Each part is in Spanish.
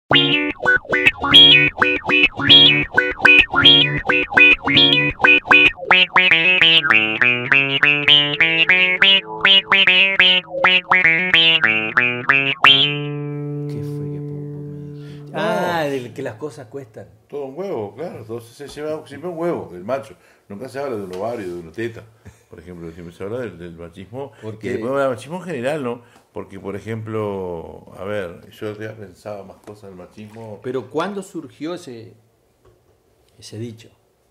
¿Qué fue que Pombo me dijo? Ah, del que las cosas cuestan. Todo un huevo, claro. Entonces se lleva siempre un huevo, del macho. Nunca se habla del ovario, de una teta. Por ejemplo, siempre se habla del machismo. Porque- Y después del machismo en general, ¿no? Porque, por ejemplo, a ver, yo ya pensaba más cosas del machismo. Pero ¿cuándo surgió ese dicho?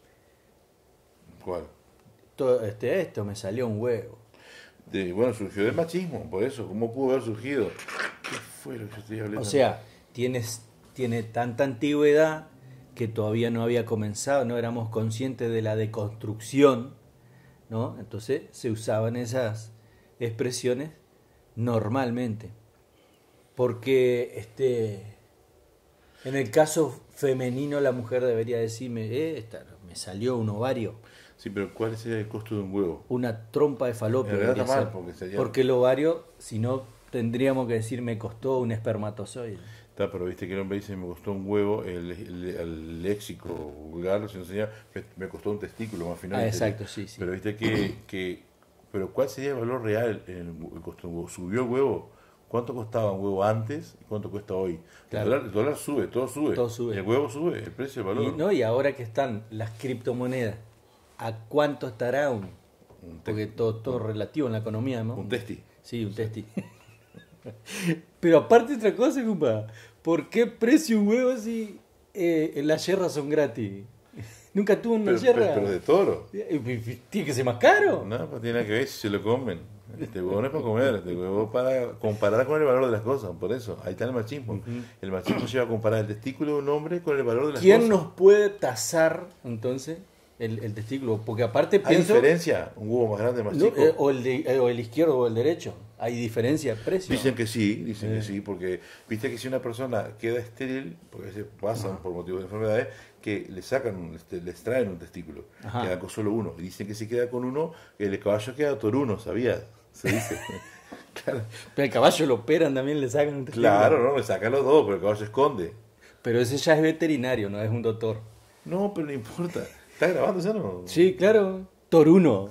¿Cuál? Esto me salió un huevo. Bueno, surgió del machismo, por eso. ¿Cómo pudo haber surgido? ¿Qué fue lo que yo estoy hablando? O sea, tiene tanta antigüedad que todavía no había comenzado, no éramos conscientes de la deconstrucción, ¿no? Entonces se usaban esas expresiones normalmente. Porque en el caso femenino la mujer debería decirme, me salió un ovario, Sí, pero ¿cuál sería el costo de un huevo? una trompa de falopio. En realidad debería está mal, ser. porque sería- Porque el ovario, si no, tendríamos que decir me costó un espermatozoide. Está, pero viste que el hombre dice me costó un huevo, el léxico vulgar se enseña, me costó un testículo más final. Exacto, sí. Pero viste pero ¿cuál sería el valor real en el costo de un huevo? ¿Subió el huevo? ¿Cuánto costaba un huevo antes y cuánto cuesta hoy? Claro. El dólar sube, todo sube. Todo sube. Y el huevo sube, el precio, el valor. Y ahora que están las criptomonedas, ¿a cuánto estará un? Porque todo relativo en la economía, ¿no? Un testi. Sí, un testi. Pero aparte otra cosa, compa, ¿por qué precio un huevo si las yerras son gratis? ¿Nunca tuvo una yerra? Pero de toro. ¿Tiene que ser más caro? No, pues tiene nada que ver si se lo comen. Este huevo no es para comer, este huevo es para comparar con el valor de las cosas, por eso, ahí está el machismo. El machismo lleva a comparar el testículo de un hombre con el valor de las ¿Quién cosas. nos puede tasar entonces el testículo? Porque aparte ¿Hay pienso... diferencia? ¿Un huevo más grande, más No, chico? o el izquierdo o el derecho. ¿Hay diferencia de precio? Dicen que sí, porque viste que si una persona queda estéril, porque se pasan por motivos de enfermedades, que le sacan, le extraen un testículo, Ajá. queda con solo uno. Y dicen que si queda con uno, el caballo queda toruno, ¿sabías? Se dice. Claro, Pero el caballo lo operan también, le sacan un testículo. claro, no, le sacan los dos, pero el caballo esconde. Pero ese ya es veterinario, no es un doctor. No, pero no importa. ¿Está grabando ya no? Sí, claro. Toruno.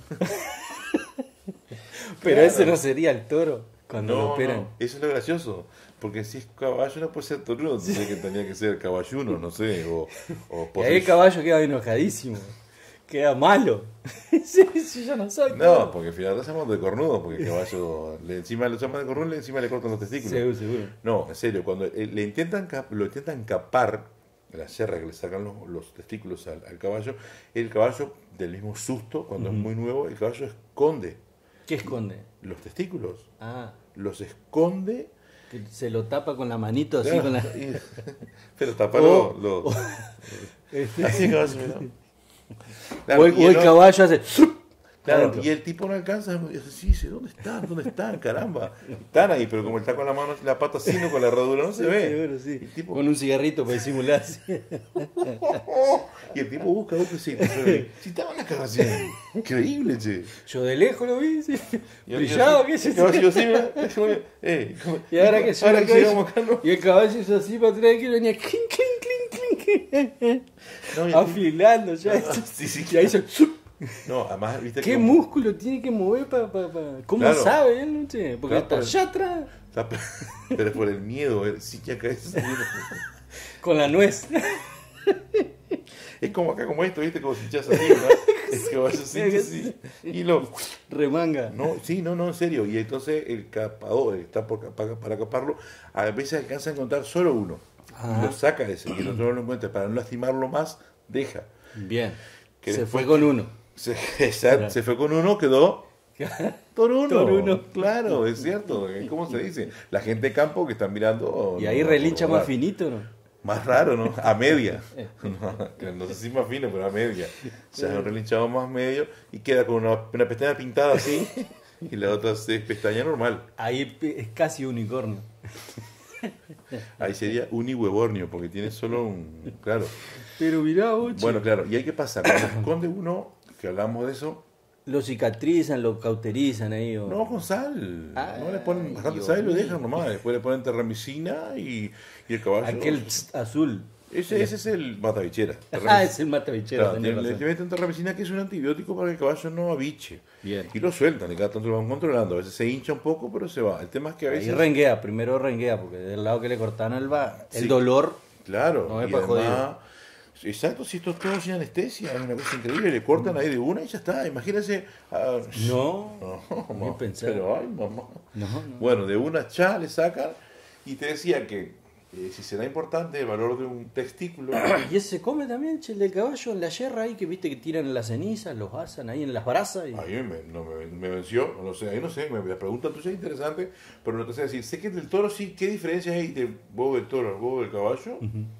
Pero Claro. ese no sería el toro cuando lo operan. No, eso es lo gracioso. Porque si es caballo no puede ser toruno, entonces que tenía que ser caballuno, no sé, o Y ahí el caballo queda enojadísimo. Queda malo. Sí, yo no soy. No, toro. porque al final estamos de cornudo, porque el caballo encima lo llaman de cornudo y encima le cortan los testículos. Seguro. No, en serio, cuando lo intentan capar, la sierra que le sacan los testículos al caballo, el caballo, del mismo susto, cuando es muy nuevo, el caballo esconde ¿Qué esconde? los testículos. Ah, Los esconde. que se lo tapa con la manito así Claro, con la... pero tapalo. O- Así que vas a o el caballo hace... Claro, adentro. y el tipo no alcanza, y dice, sí, ¿dónde están? ¿Dónde están? Caramba. Están ahí, pero como está con la mano, la pata sino con la herradura, no se ve. Seguro, sí. El tipo, Con un cigarrito para disimular. Sí. y el tipo busca, sí. Si estaba en la cara así. Increíble, che. Yo de lejos lo vi, sí. Y Brillaba, qué sé el yo. caballo así, mira, Y ahora que llegamos acá, ¿no? y el caballo hizo así para atrás que venía clink, clink, clink, clink. No, y el Afilando ya. sí, Y ahí hizo... no, además, viste ¿Qué que músculo tiene que mover para ¿Cómo Claro. sabe él? No sé? Porque Claro, está allá atrás está- pero por el miedo, sí que acá es. con la nuez. Es como acá, como esto, viste, como si echas así, ¿no? Es que vaya así, y lo. Remanga. No, sí, no, en serio. Y entonces el capador, está para caparlo, a veces alcanza a encontrar solo uno. Ah. Lo saca ese, y el otro no lo encuentra. Para no lastimarlo más, deja. Bien. Que Se después- fue con uno. Se fue con uno, quedó toruno. Toruno. Claro, es cierto. ¿Cómo se dice? La gente de campo que está mirando. Y ahí no, relincha no, más finito, ¿no? Más raro, ¿no? A media. No sé si más fino, pero a media. O sea, un relinchado más medio y queda con una pestaña pintada así y la otra es pestaña normal. Ahí es casi unicornio. Ahí sería unihuevornio porque tiene solo un... Claro. Pero mirá, ocho. Bueno, claro. ¿Y ahí qué pasa? Cuando esconde uno, que hablamos de eso, lo cicatrizan, lo cauterizan ahí. O... No, con sal. Ah, no le ponen bastante Dios sal y lo mío. dejan nomás. Después le ponen terramicina y el caballo. Aquel azul. Ese es el matabichera. Ah, es el matabichero. Claro, tenés le razón. meten terramicina, que es un antibiótico para que el caballo no abiche. Bien. Y lo sueltan y cada tanto lo van controlando. A veces se hincha un poco, pero se va. El tema es que a Ahí veces. renguea, primero renguea, porque del lado que le cortaron el Sí. dolor. Claro, No es y pa' además. Exacto, si esto es todo sin anestesia, es una cosa increíble. Le cortan ahí de una y ya está. Imagínense. No, No, ni pensar. pero ay, mamá. No, no. Bueno, de una cha le sacan y te decía que si será importante el valor de un testículo. Y ese se come también, che, el del caballo en la yerra ahí, que viste que tiran las cenizas, los asan ahí en las brasas. Y... Ahí me venció, no sé, ahí no sé, la pregunta tuya es interesante, pero no te sé decir, sé que del toro sí, ¿qué diferencia hay del huevo del toro al huevo del caballo?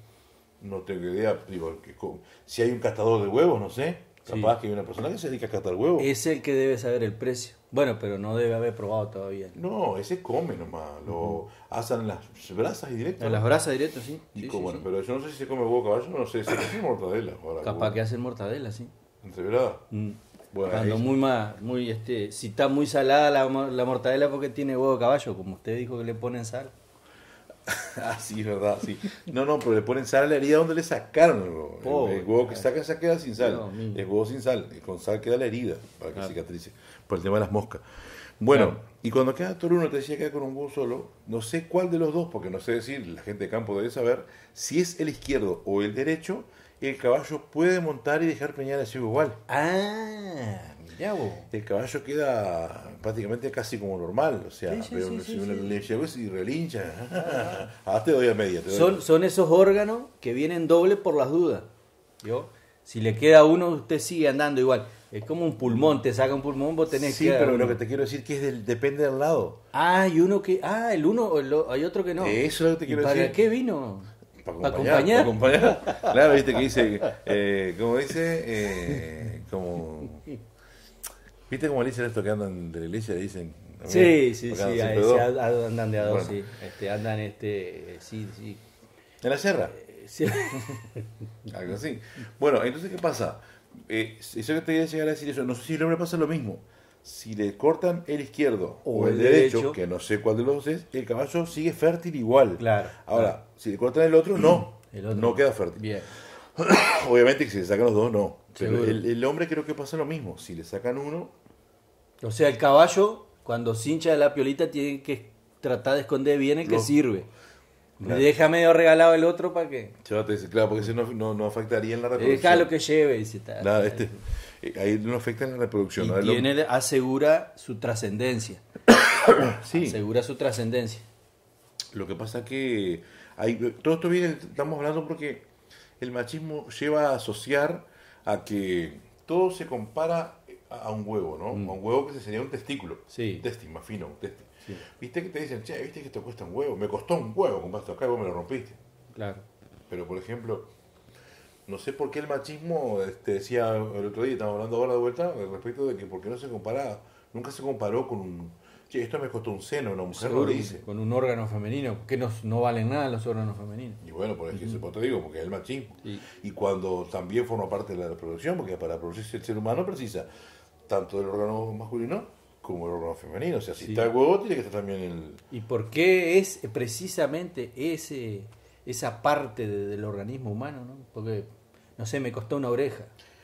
No tengo idea, digo, si hay un castador de huevos, no sé, capaz que hay una persona que se dedica a castar huevos. Es el que debe saber el precio. Bueno, pero no debe haber probado todavía. No, ese come nomás, lo asan en las brasas y directo. En las brasas directo, sí. Y Sí, como, sí, sí. pero yo no sé si se come huevo de caballo, no sé, si es mortadela. Ahora, Capaz que hacen mortadela, sí. ¿Entreverada? Mm. Bueno, Cuando ahí- muy si está muy salada la mortadela porque tiene huevo de caballo, como usted dijo que le ponen sal. Ah, sí, es verdad, sí. No, pero le ponen sal a la herida donde le sacaron el huevo. Pobre, El huevo que sacan se queda sin sal. Dios mío. El huevo sin sal. Y con sal queda la herida para que Claro. cicatrice. Por el tema de las moscas. Bueno, Claro. y cuando queda toruno, te decía que queda con un huevo solo. No sé cuál de los dos, porque no sé decir, la gente de campo debe saber, si es el izquierdo o el derecho, el caballo puede montar y dejar preñar al ciego igual. Ah, mirá vos. El caballo queda prácticamente casi como normal, o sea, Sí, sí, pero sí, si sí, uno sí. le llegó y relincha, ah, te doy a media. Te doy. Son esos órganos que vienen doble por las dudas. ¿Vio? Si le queda uno, usted sigue andando igual. Es como un pulmón, te saca un pulmón, vos tenés Sí, que... pero uno. lo que te quiero decir que depende del lado. Ah, y uno que... Ah, el uno, hay otro que no. Eso es lo que te ¿Y quiero para decir. qué vino? Para acompañar? acompañar. Claro, viste que dice, ¿cómo dice? Como... ¿Viste cómo le dicen esto que andan de la iglesia? Le dicen... Sí, sí, porque sí, andan ahí siempre se dos. andan de a dos, Bueno. sí. Andan, sí, sí. En la sierra. Sí. Algo así. Bueno, entonces, ¿qué pasa? Eso que te quería llegar a decir eso. No sé si el hombre pasa lo mismo. Si le cortan el izquierdo o el derecho, que no sé cuál de los dos es, el caballo sigue fértil igual. Claro. Ahora, si le cortan el otro, no. El otro no queda fértil. Bien. Obviamente que si le sacan los dos, no. Pero Seguro. el hombre creo que pasa lo mismo. Si le sacan uno, O sea, el caballo, cuando se hincha de la piolita, tiene que tratar de esconder bien el que Lo- sirve. Claro. Deja medio regalado el otro para que... chévate, dice, claro, porque ese no afectaría en la reproducción. Deja lo que lleve, dice. Nada, ahí no afecta en la reproducción. Y ¿no? asegura su trascendencia. Sí. Asegura su trascendencia. Lo que pasa que todo esto viene, estamos hablando porque el machismo lleva a asociar a que todo se compara a un huevo, ¿no? A un huevo que sería un testículo. Sí. Un testi, más fino, un testi. Sí. ¿Viste que te dicen, che, viste que esto cuesta un huevo? Me costó un huevo comprar esto acá y vos me lo rompiste. Claro. Pero, por ejemplo, no sé por qué el machismo, decía el otro día, estamos hablando ahora de vuelta, respecto de que por qué no se compara, nunca se comparó con un, che, esto me costó un seno, una mujer lo Seguro, dice. con un órgano femenino, que no valen nada los órganos femeninos. Y bueno, por eso te digo, porque es el machismo. Sí. Y cuando también forma parte de la reproducción, porque para producirse el ser humano precisa tanto del órgano masculino como el órgano femenino. O sea, si Sí. está el huevo, tiene que estar también el... ¿Y por qué es precisamente esa parte del organismo humano? ¿No? Porque, no sé, me costó una oreja.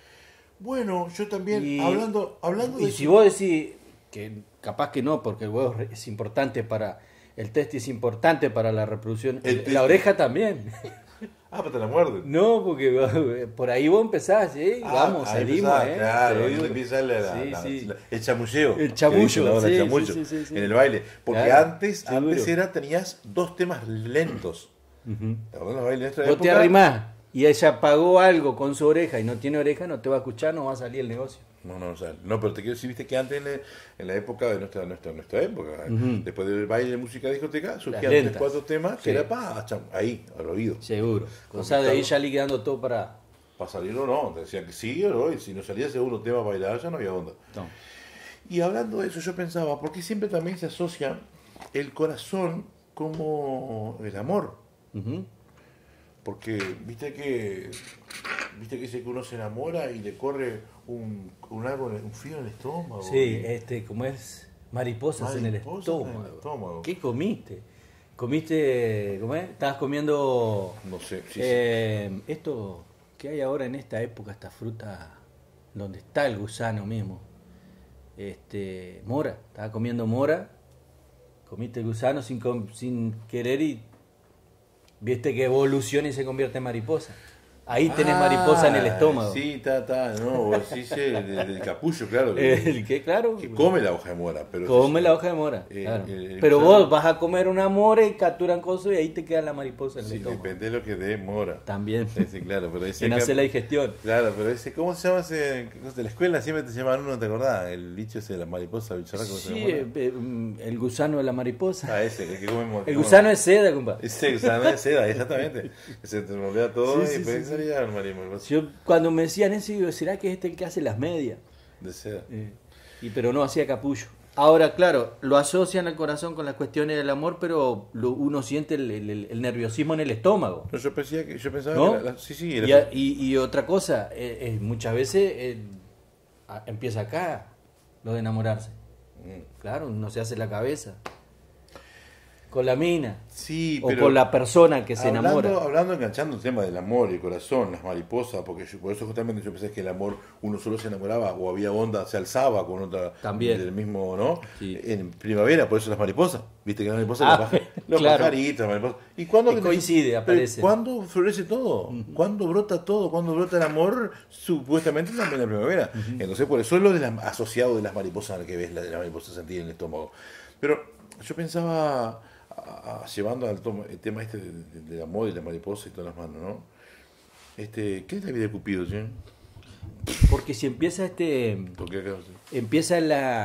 Bueno, yo también, Y- hablando Y de si eso- vos decís que capaz que no, porque el huevo es importante para... El testi es importante para la reproducción. El La testi. oreja también. Ah, pero te la muerden. No, porque por ahí vos empezás, ¿eh? Vamos, ahí salimos, empezaba, ¿eh? Claro, ahí Seguro. empieza Sí, sí. el chamulleo. El chamullo, que dicen ahora, sí, el chamullo, sí, sí, sí. en el baile. Porque Claro, antes seguro. tenías dos temas lentos. Ujú. ¿Te acordás los bailes de nuestra Vos te época? arrimás y ella pagó algo con su oreja y no tiene oreja, no te va a escuchar, no va a salir el negocio. No, o sea, no, pero te quiero decir, viste que antes en la época de nuestra época, Ujú. después del baile de música discoteca, surgían lentas. 3-4 temas Sí. que era ahí, al oído. Seguro. O sea, de ahí ya liquidando todo para... Para salir o no, te decían que sí o no, y si no salía segundo tema a bailar ya no había onda. No. Y hablando de eso, yo pensaba, ¿por qué siempre también se asocia el corazón como el amor? Ujú. Porque, viste que viste que dice que uno se enamora y le corre un frío en el estómago. Sí, como es mariposas en el Mariposas en el estómago. estómago. ¿Qué comiste? ¿Comiste, cómo es? Estabas comiendo No sé, sí, esto que hay ahora en esta época, esta fruta donde está el gusano mismo. Mora, estaba comiendo mora, comiste el gusano sin querer y viste que evoluciona y se convierte en mariposa. Ahí tenés mariposa en el estómago. Sí, no, vos decís del capullo, claro. El que, claro. Que come la hoja de mora. Pero Come la hoja de mora. Claro. Pero gusano, vos vas a comer una mora y capturan cosas y ahí te queda la mariposa en el sí, estómago. depende de lo que dé mora. También. Sí, claro, pero ese En hacer la digestión. Claro, pero ese, ¿cómo se llama ese? De la escuela siempre te llamaban uno, ¿te acordás? El bicho ese de la mariposa, bicharraco. Sí, el gusano de la mariposa. Ah, ese, el que come. El gusano es seda, compadre. Ese gusano de seda, exactamente. Se te moldea todo Sí, y sí, después sí, salía el mariposa Yo cuando me decían eso, digo, ¿será que es el que hace las medias? de seda. Pero no hacía capullo. Ahora, claro, lo asocian al corazón con las cuestiones del amor, pero uno siente el nerviosismo en el estómago. No, yo pensaba ¿No? que sí, Y otra cosa, muchas veces empieza acá lo de enamorarse. Claro, uno se hace la cabeza. Con la mina. Sí, O pero con la persona que se enamora. Hablando, enganchando el tema del amor, el corazón, las mariposas, porque por eso justamente yo pensé que el amor uno solo se enamoraba o había onda, se alzaba con otra También. del mismo, ¿no? Sí. En primavera, por eso las mariposas, viste que las mariposas, los claro. pajaritos, las mariposas. ¿Y cuándo Que coincide, aparece. ¿Cuándo florece todo? ¿Cuándo brota todo? ¿Cuándo brota el amor? Supuestamente también en la primavera. Entonces, por eso es lo de asociado de las mariposas al que ves la mariposa sentir en el estómago. Pero yo pensaba, llevando al el tema este del amor y la mariposa y todas las manos, ¿no? ¿Qué es la vida de Cupido, sí? Porque si empieza ¿Por qué acá? empieza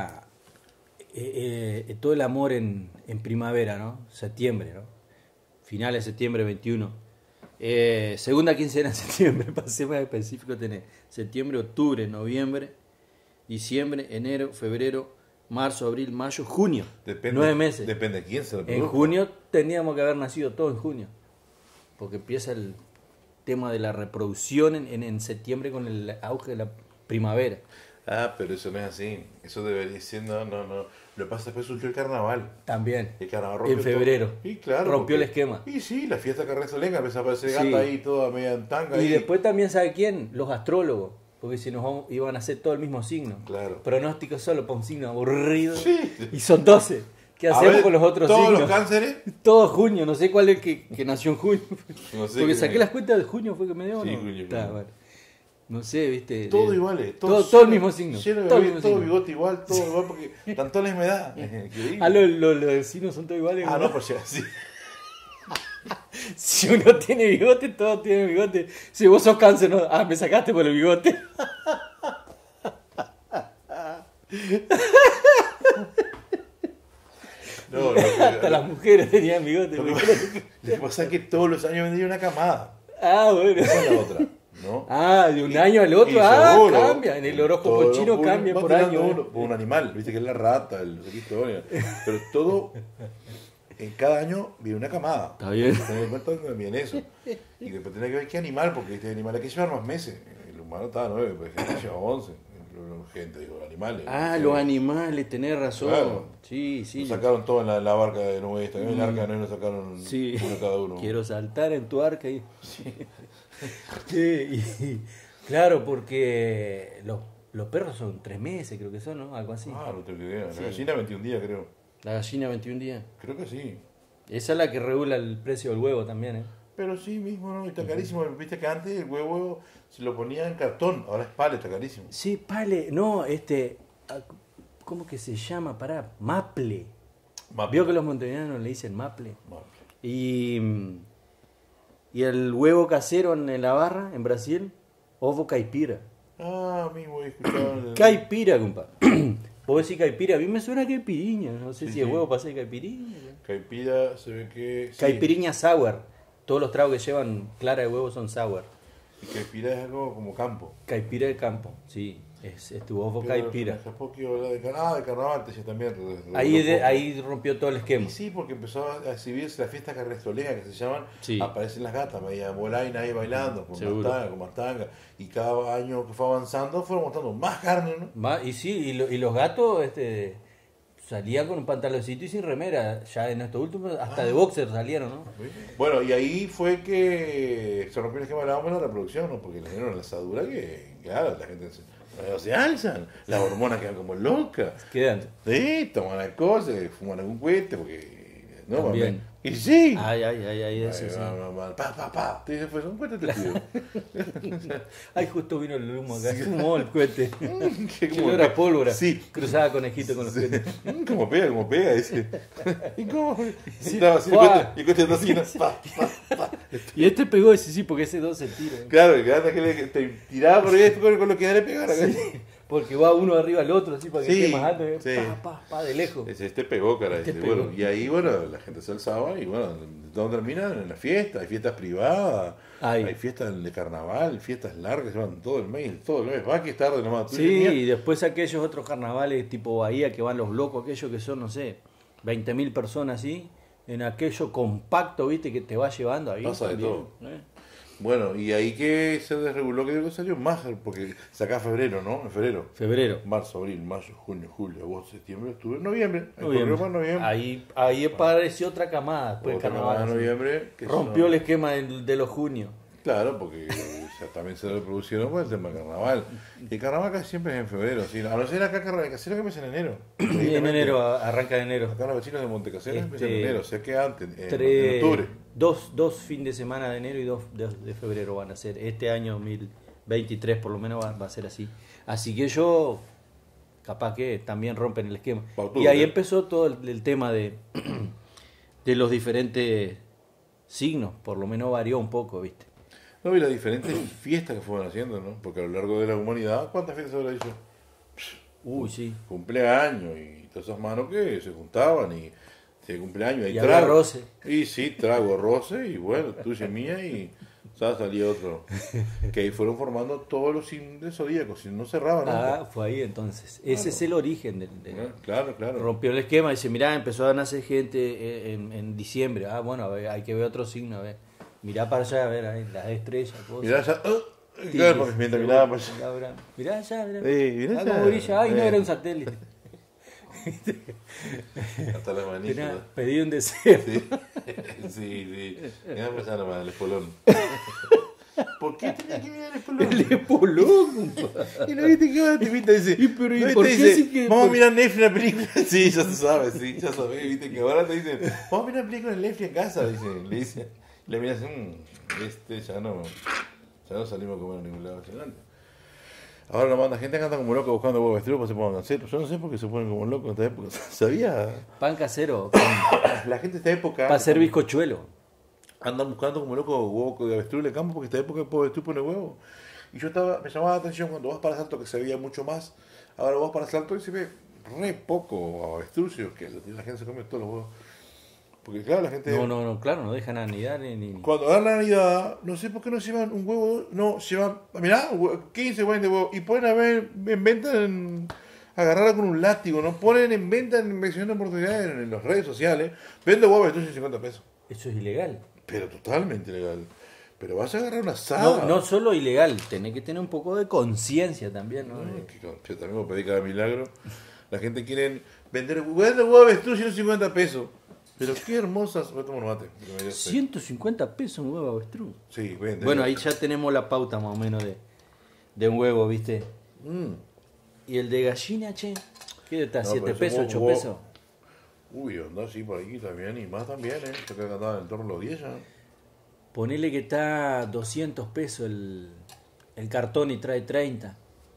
todo el amor en primavera, ¿no? Septiembre, ¿no? Finales de septiembre 21. Segunda quincena de septiembre, para ser más específico, tenés septiembre, octubre, noviembre, diciembre, enero, febrero, marzo, abril, mayo, junio. 9 meses. Depende de quién se lo En produzca. junio teníamos que haber nacido todos en junio. Porque empieza el tema de la reproducción en septiembre con el auge de la primavera. Ah, pero eso no es así. Eso debería ser, no. Lo que pasa es que después surgió el carnaval. También. El carnaval rompió En febrero. todo. Y claro, rompió el esquema. Y sí, la fiesta carrezolenga empezó a aparecer Sí. gata ahí, toda media en tanga. Y ahí. después también, ¿sabe quién? Los astrólogos. Porque si iban a hacer todo el mismo signo. Claro. Pronóstico solo para un signo aburrido. Sí. Y son 12. ¿Qué A hacemos ver, con los otros todos signos? los cánceres. Todo junio. No sé cuál es el que nació en junio. No sé Porque qué- saqué las cuentas de junio, fue que me dio. ¿o Sí, no? junio, Está, junio. bueno. No sé, viste. Todo igual, todo el mismo signo. Lleno de Todo el bigote, mismo todo signo. bigote igual, todo igual, porque tanto la humedad. Increíble. Ah, los signos son todos iguales. Ah, ¿no? no, pues ya, sí. Si uno tiene bigote, todos tienen bigote. Si vos sos cáncer, no. Ah, me sacaste por el bigote. No, Hasta las mujeres tenían bigote. Lo que pasa es que todos los años vendría una camada. Ah, bueno. Esa es la otra, ¿no? Ah, de un año al otro. Y Ah, seguro, cambia. En el horóscopo todo chino uno cambia va por tirando año. uno, por un animal, viste que es la rata, el historia. Pero todo, en cada año viene una camada. Está bien. Tener en cuenta que viene eso. Y después tenés que ver qué animal, porque este animal hay que llevar más meses. El humano está 9, pues gente lleva 11. Gente, digo, animales. Ah, Sí. los animales, tenés razón. Claro. Sí, sí. Lo sacaron todo en la barca de Noé, esta. En el arca de Noé lo sacaron Sí. uno cada uno. Quiero saltar en tu arca y... Sí, claro, porque los perros son 3 meses, creo que son, ¿no? Algo así. Ah, no tengo idea. La Sí. gallina 21 días, creo. La gallina 21 días. Creo que sí. Esa es la que regula el precio del huevo también, ¿eh? Pero sí mismo, ¿no? Está carísimo. Viste que antes el huevo se lo ponía en cartón, ahora es palo, está carísimo. Sí, pale, no, ¿cómo que se llama? Pará, maple. Vio que los montevideanos le dicen maple. Y el huevo casero en la barra, en Brasil, ovo caipira. Ah, mismo he escuchado. Caipira, compa. Vos decís caipira, a mí me suena caipiriña. No sé Sí, si el sí. huevo pasa de caipiriña. Caipira se ve que. Sí. Caipiriña sour. Todos los tragos que llevan clara de huevo son sour. Y caipira es algo como campo. Caipira de campo, sí. Es tu ovo caipira. Hace poco habla de carnaval, te decía también. Ahí rompió todo el esquema. Y sí, porque empezó a exhibirse las fiestas carnestoleras que se llaman, Sí. aparecen las gatas, media bolaina ahí bailando, Seguro. con mastanga, y cada año que fue avanzando fueron mostrando más carne, ¿no? Y sí, y los gatos salían con un pantaloncito y sin remera. Ya en estos últimos, hasta de boxer salieron, ¿no? Bueno, y ahí fue que se rompió el esquema de la reproducción, ¿no? Porque le dieron la asadura que, claro, la gente se alzan, las hormonas quedan como locas. Quedan. Sí, toman alcohol, se fuman algún cohete, porque... No, También. Y sí. Ay, ese sí. Pa. Te dice, pues un cohete te pido. Ay, justo vino el humo acá. Fumó el cohete. Que Que no era pólvora. Sí. Cruzaba conejito con los cohetes. Como pega, dice. ¿Y cómo? Sí. No, sí, y el cohete anda así, ¿no? Pa. Y este pegó ese sí, porque ese dos se tira. Claro, el que anda que le te tiraba por ahí con lo que le pegara. Sí, porque va uno arriba al otro, así para que Sí, esté más alto. sí. Pa, de lejos. Este pegó, cara. Este Bueno, pegó. y ahí, bueno, la gente se alzaba y, bueno, ¿dónde terminan? En la fiesta. Hay fiestas privadas, Ay. hay fiestas de carnaval, fiestas largas, se van todo el mes. Va que es tarde nomás. Tú Sí, dices, y después aquellos otros carnavales tipo Bahía que van los locos, aquellos que son, no sé, 20.000 personas así, en aquello compacto, viste, que te va llevando ahí. Pasa de también, todo. ¿eh? Bueno, y ahí que se desreguló, que digo que salió más, porque saca febrero, ¿no? En febrero. Febrero. Marzo, abril, mayo, junio, julio, agosto, septiembre, octubre, noviembre. Ahí Noviembre. corrió para noviembre. Ahí apareció otra camada después del Otra carnaval. camada de así. noviembre. Que Rompió son- el esquema de los junios. Claro, porque también se reproducieron con el tema del carnaval. Y el carnaval casi siempre es en febrero, ¿sí? A no ser acá carnaval casero que empieza en enero. Y en enero, arranca en enero. Acá los vecinos de Montecasero empiezan en Este, enero, o sea que antes, en octubre. Dos fin de semana de enero y dos de febrero van a ser. Este año 2023 por lo menos va a ser así. Así que yo, capaz que también rompen el esquema. Pa' octubre. Y ahí empezó todo el tema de los diferentes signos. Por lo menos varió un poco, ¿viste? No, y las diferentes fiestas que fueron haciendo, ¿no? Porque a lo largo de la humanidad, ¿cuántas fiestas se habrá hecho? Uy, sí. Cumpleaños y todas esas manos que se juntaban y se cumpleaños Y había roce. Y sí, trago, roce y bueno, tuya y mía y salía otro. Que ahí fueron formando todos los signos del zodíaco, si no cerraban nunca. Fue ahí entonces. Ese es el origen del... Claro. Rompió el esquema, dice, mirá, empezó a nacer gente en diciembre. Bueno, a ver, hay que ver otro signo, a ver. Mirá para allá, a ver, ahí, las estrellas, cosas. Mirá ya, Sí, claro, porque mientras miraba para allá. Mirá allá, mirá. Mirá Cómo allá. brilla. Ay, no, era un satélite. Hasta la manija. Tenía, pedí un deseo. Sí. Mirá para allá nomás, el espolón. ¿Por qué tenía que mirar el espolón? El espolón. Y no viste que va, te invita y dice, ¿Y pero y no, por te qué dice, sí que- vamos a mirar Netflix una película? Sí, ya se sabe, ya sabes, viste que ahora te dicen, vamos a mirar una película en Netflix en casa, le dice, le miras, ya no salimos a comer a ningún lado. Ahora no manda gente que anda como loco buscando huevos estrellas para que se pongan canceros. Yo no sé por qué se ponen como locos en esta época. ¿Sabía? Pan casero. La gente de esta época Para hacer bizcochuelo. andan buscando como locos huevos de avestruz en el campo porque esta época el avestruz pone huevo. Y me llamaba la atención cuando vas para Salto que se veía mucho más. Ahora vas para Salto y se ve re poco avestrucio, que la gente se come todos los huevos. Porque claro, la gente... No, claro, no dejan anidar ni... Cuando dan la Navidad, no sé por qué no llevan un huevo, no, llevan, mirá, 15 20 huevos y ponen a ver en venta, agarrarla con un látigo, no ponen en venta en inversión de oportunidades en las redes sociales, vende huevos de 50 pesos. Eso es ilegal. Pero totalmente legal. Pero vas a agarrar una asada. No solo ilegal, tenés que tener un poco de conciencia también, ¿no? Que también me pedí cada milagro. La gente quiere vender huevos de 150 pesos. Pero qué hermosas. Voy a tomar un mate. 150 pesos un huevo avestruz. Sí, vende. Bueno, ahí ya tenemos la pauta más o menos de un huevo, ¿viste? ¿Y el de gallina, che? ¿Qué está? No, ¿7 pero pesos, ese 8 huevo- pesos? Uy, anda así por aquí también. Y más también, ¿eh? Yo creo que andaba en torno a los 10 ya. Ponele que está 200 pesos el cartón y trae 30.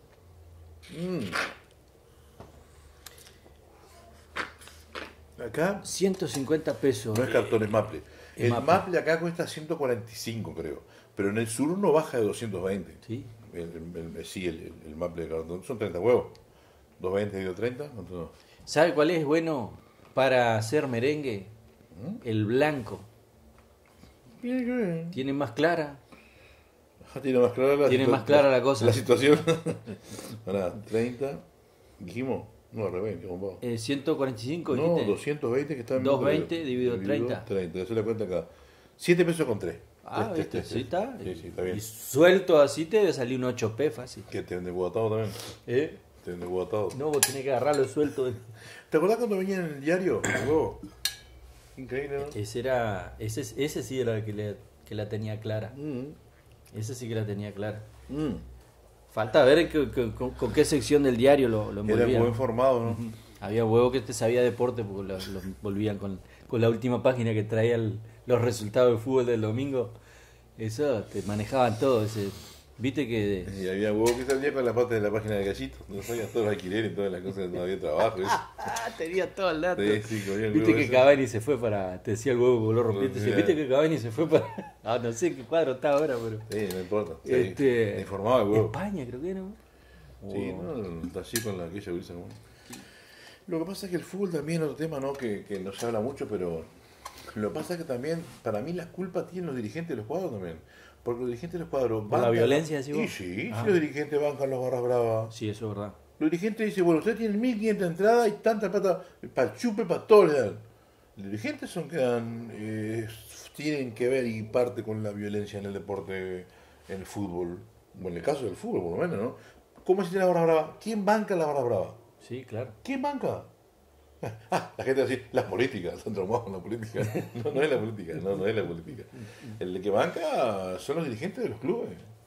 Acá 150 pesos. no es cartón, es Maple. es El Maple. Maple acá cuesta 145, creo. Pero en el sur no baja de 220. ¿Sí? Sí, el Maple de cartón. Son 30 huevos. 220 y 230. ¿Cuánto? ¿Sabe cuál es bueno para hacer merengue? El blanco. Bien. Tiene más clara. Tiene más clara Tiene más clara la cosa. La situación. Ahora, 30, dijimos, no, al revés, 145, no, dijiste. 220 que está en 220 dividido 30. 30, eso le cuenta acá. 7 pesos con 3. Ah, ¿viste? Sí, está. Sí, está bien. Y suelto así te debe salir un 8p fácil. Que te vende guatado también. Te vende guatado. No, vos tenés que agarrarlo suelto. ¿Te acordás cuando venía en el diario? Huevo. Increíble, ¿no? Ese sí era el que la tenía clara. Ese sí que la tenía clara. Falta ver con qué sección del diario lo envolvían. Era muy informado, ¿no? Había huevo que te sabía deporte porque lo envolvían con la última página que traía los resultados del fútbol del domingo. Eso te manejaban todo. Viste que... Y había huevo que salía con la parte de la página de Gallito. No sabías todos los alquileres y todas las cosas, no había trabajo. Tenía todo el dato. Sí, comía el Viste huevo que ese. Cavani se fue para... Te decía el huevo que lo rompí. Te decía, Sí. viste que Cavani se fue para... no sé en qué cuadro está ahora, pero... Sí, no importa. Sí, Este, informaba el huevo. España creo que era. Sí, no, está así con aquella Wilson. ¿No? Lo que pasa es que el fútbol también es otro tema, ¿no? Que no se habla mucho, pero lo que pasa es que también, para mí, las culpas tienen los dirigentes de los cuadros también. Porque los dirigentes de los cuadros ¿Por la violencia, decís vos? Y sí, Ah. si los dirigentes bancan las barras bravas. Sí, eso es verdad. Los dirigentes dicen, bueno, ustedes tienen 1.500 entradas y tanta plata para el chupe, para todo le dan. Los dirigentes son que dan, tienen que ver y parte con la violencia en el deporte, en el fútbol. Bueno, en el caso del fútbol, por lo menos, ¿no? ¿Cómo se tiene la barra brava? ¿Quién banca la barra brava? Sí, claro. ¿Quién banca? La gente va a decir, las políticas, están traumados con la política. No es la política, no es la política. El que banca son los dirigentes de los clubes,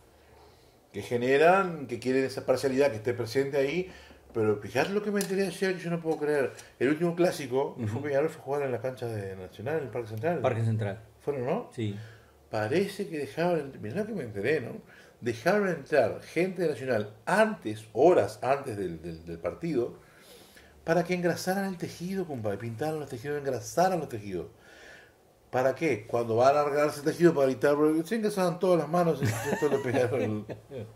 que generan, que quieren esa parcialidad que esté presente ahí. Pero fíjate lo que me enteré ayer, que yo no puedo creer. El último clásico, fue Peñarol, fue a jugar en la cancha de Nacional, en el Parque Central. Parque Central. ¿Fueron, no? Sí. Parece que dejaron, mirá lo que me enteré, ¿no? Dejaron entrar gente de Nacional horas antes del partido, para que engrasaran el tejido, compadre, pintaran los tejidos, engrasaran los tejidos. ¿Para qué? Cuando va a alargarse el tejido para evitar, porque se engrasaban todas las manos, esto le pegaron.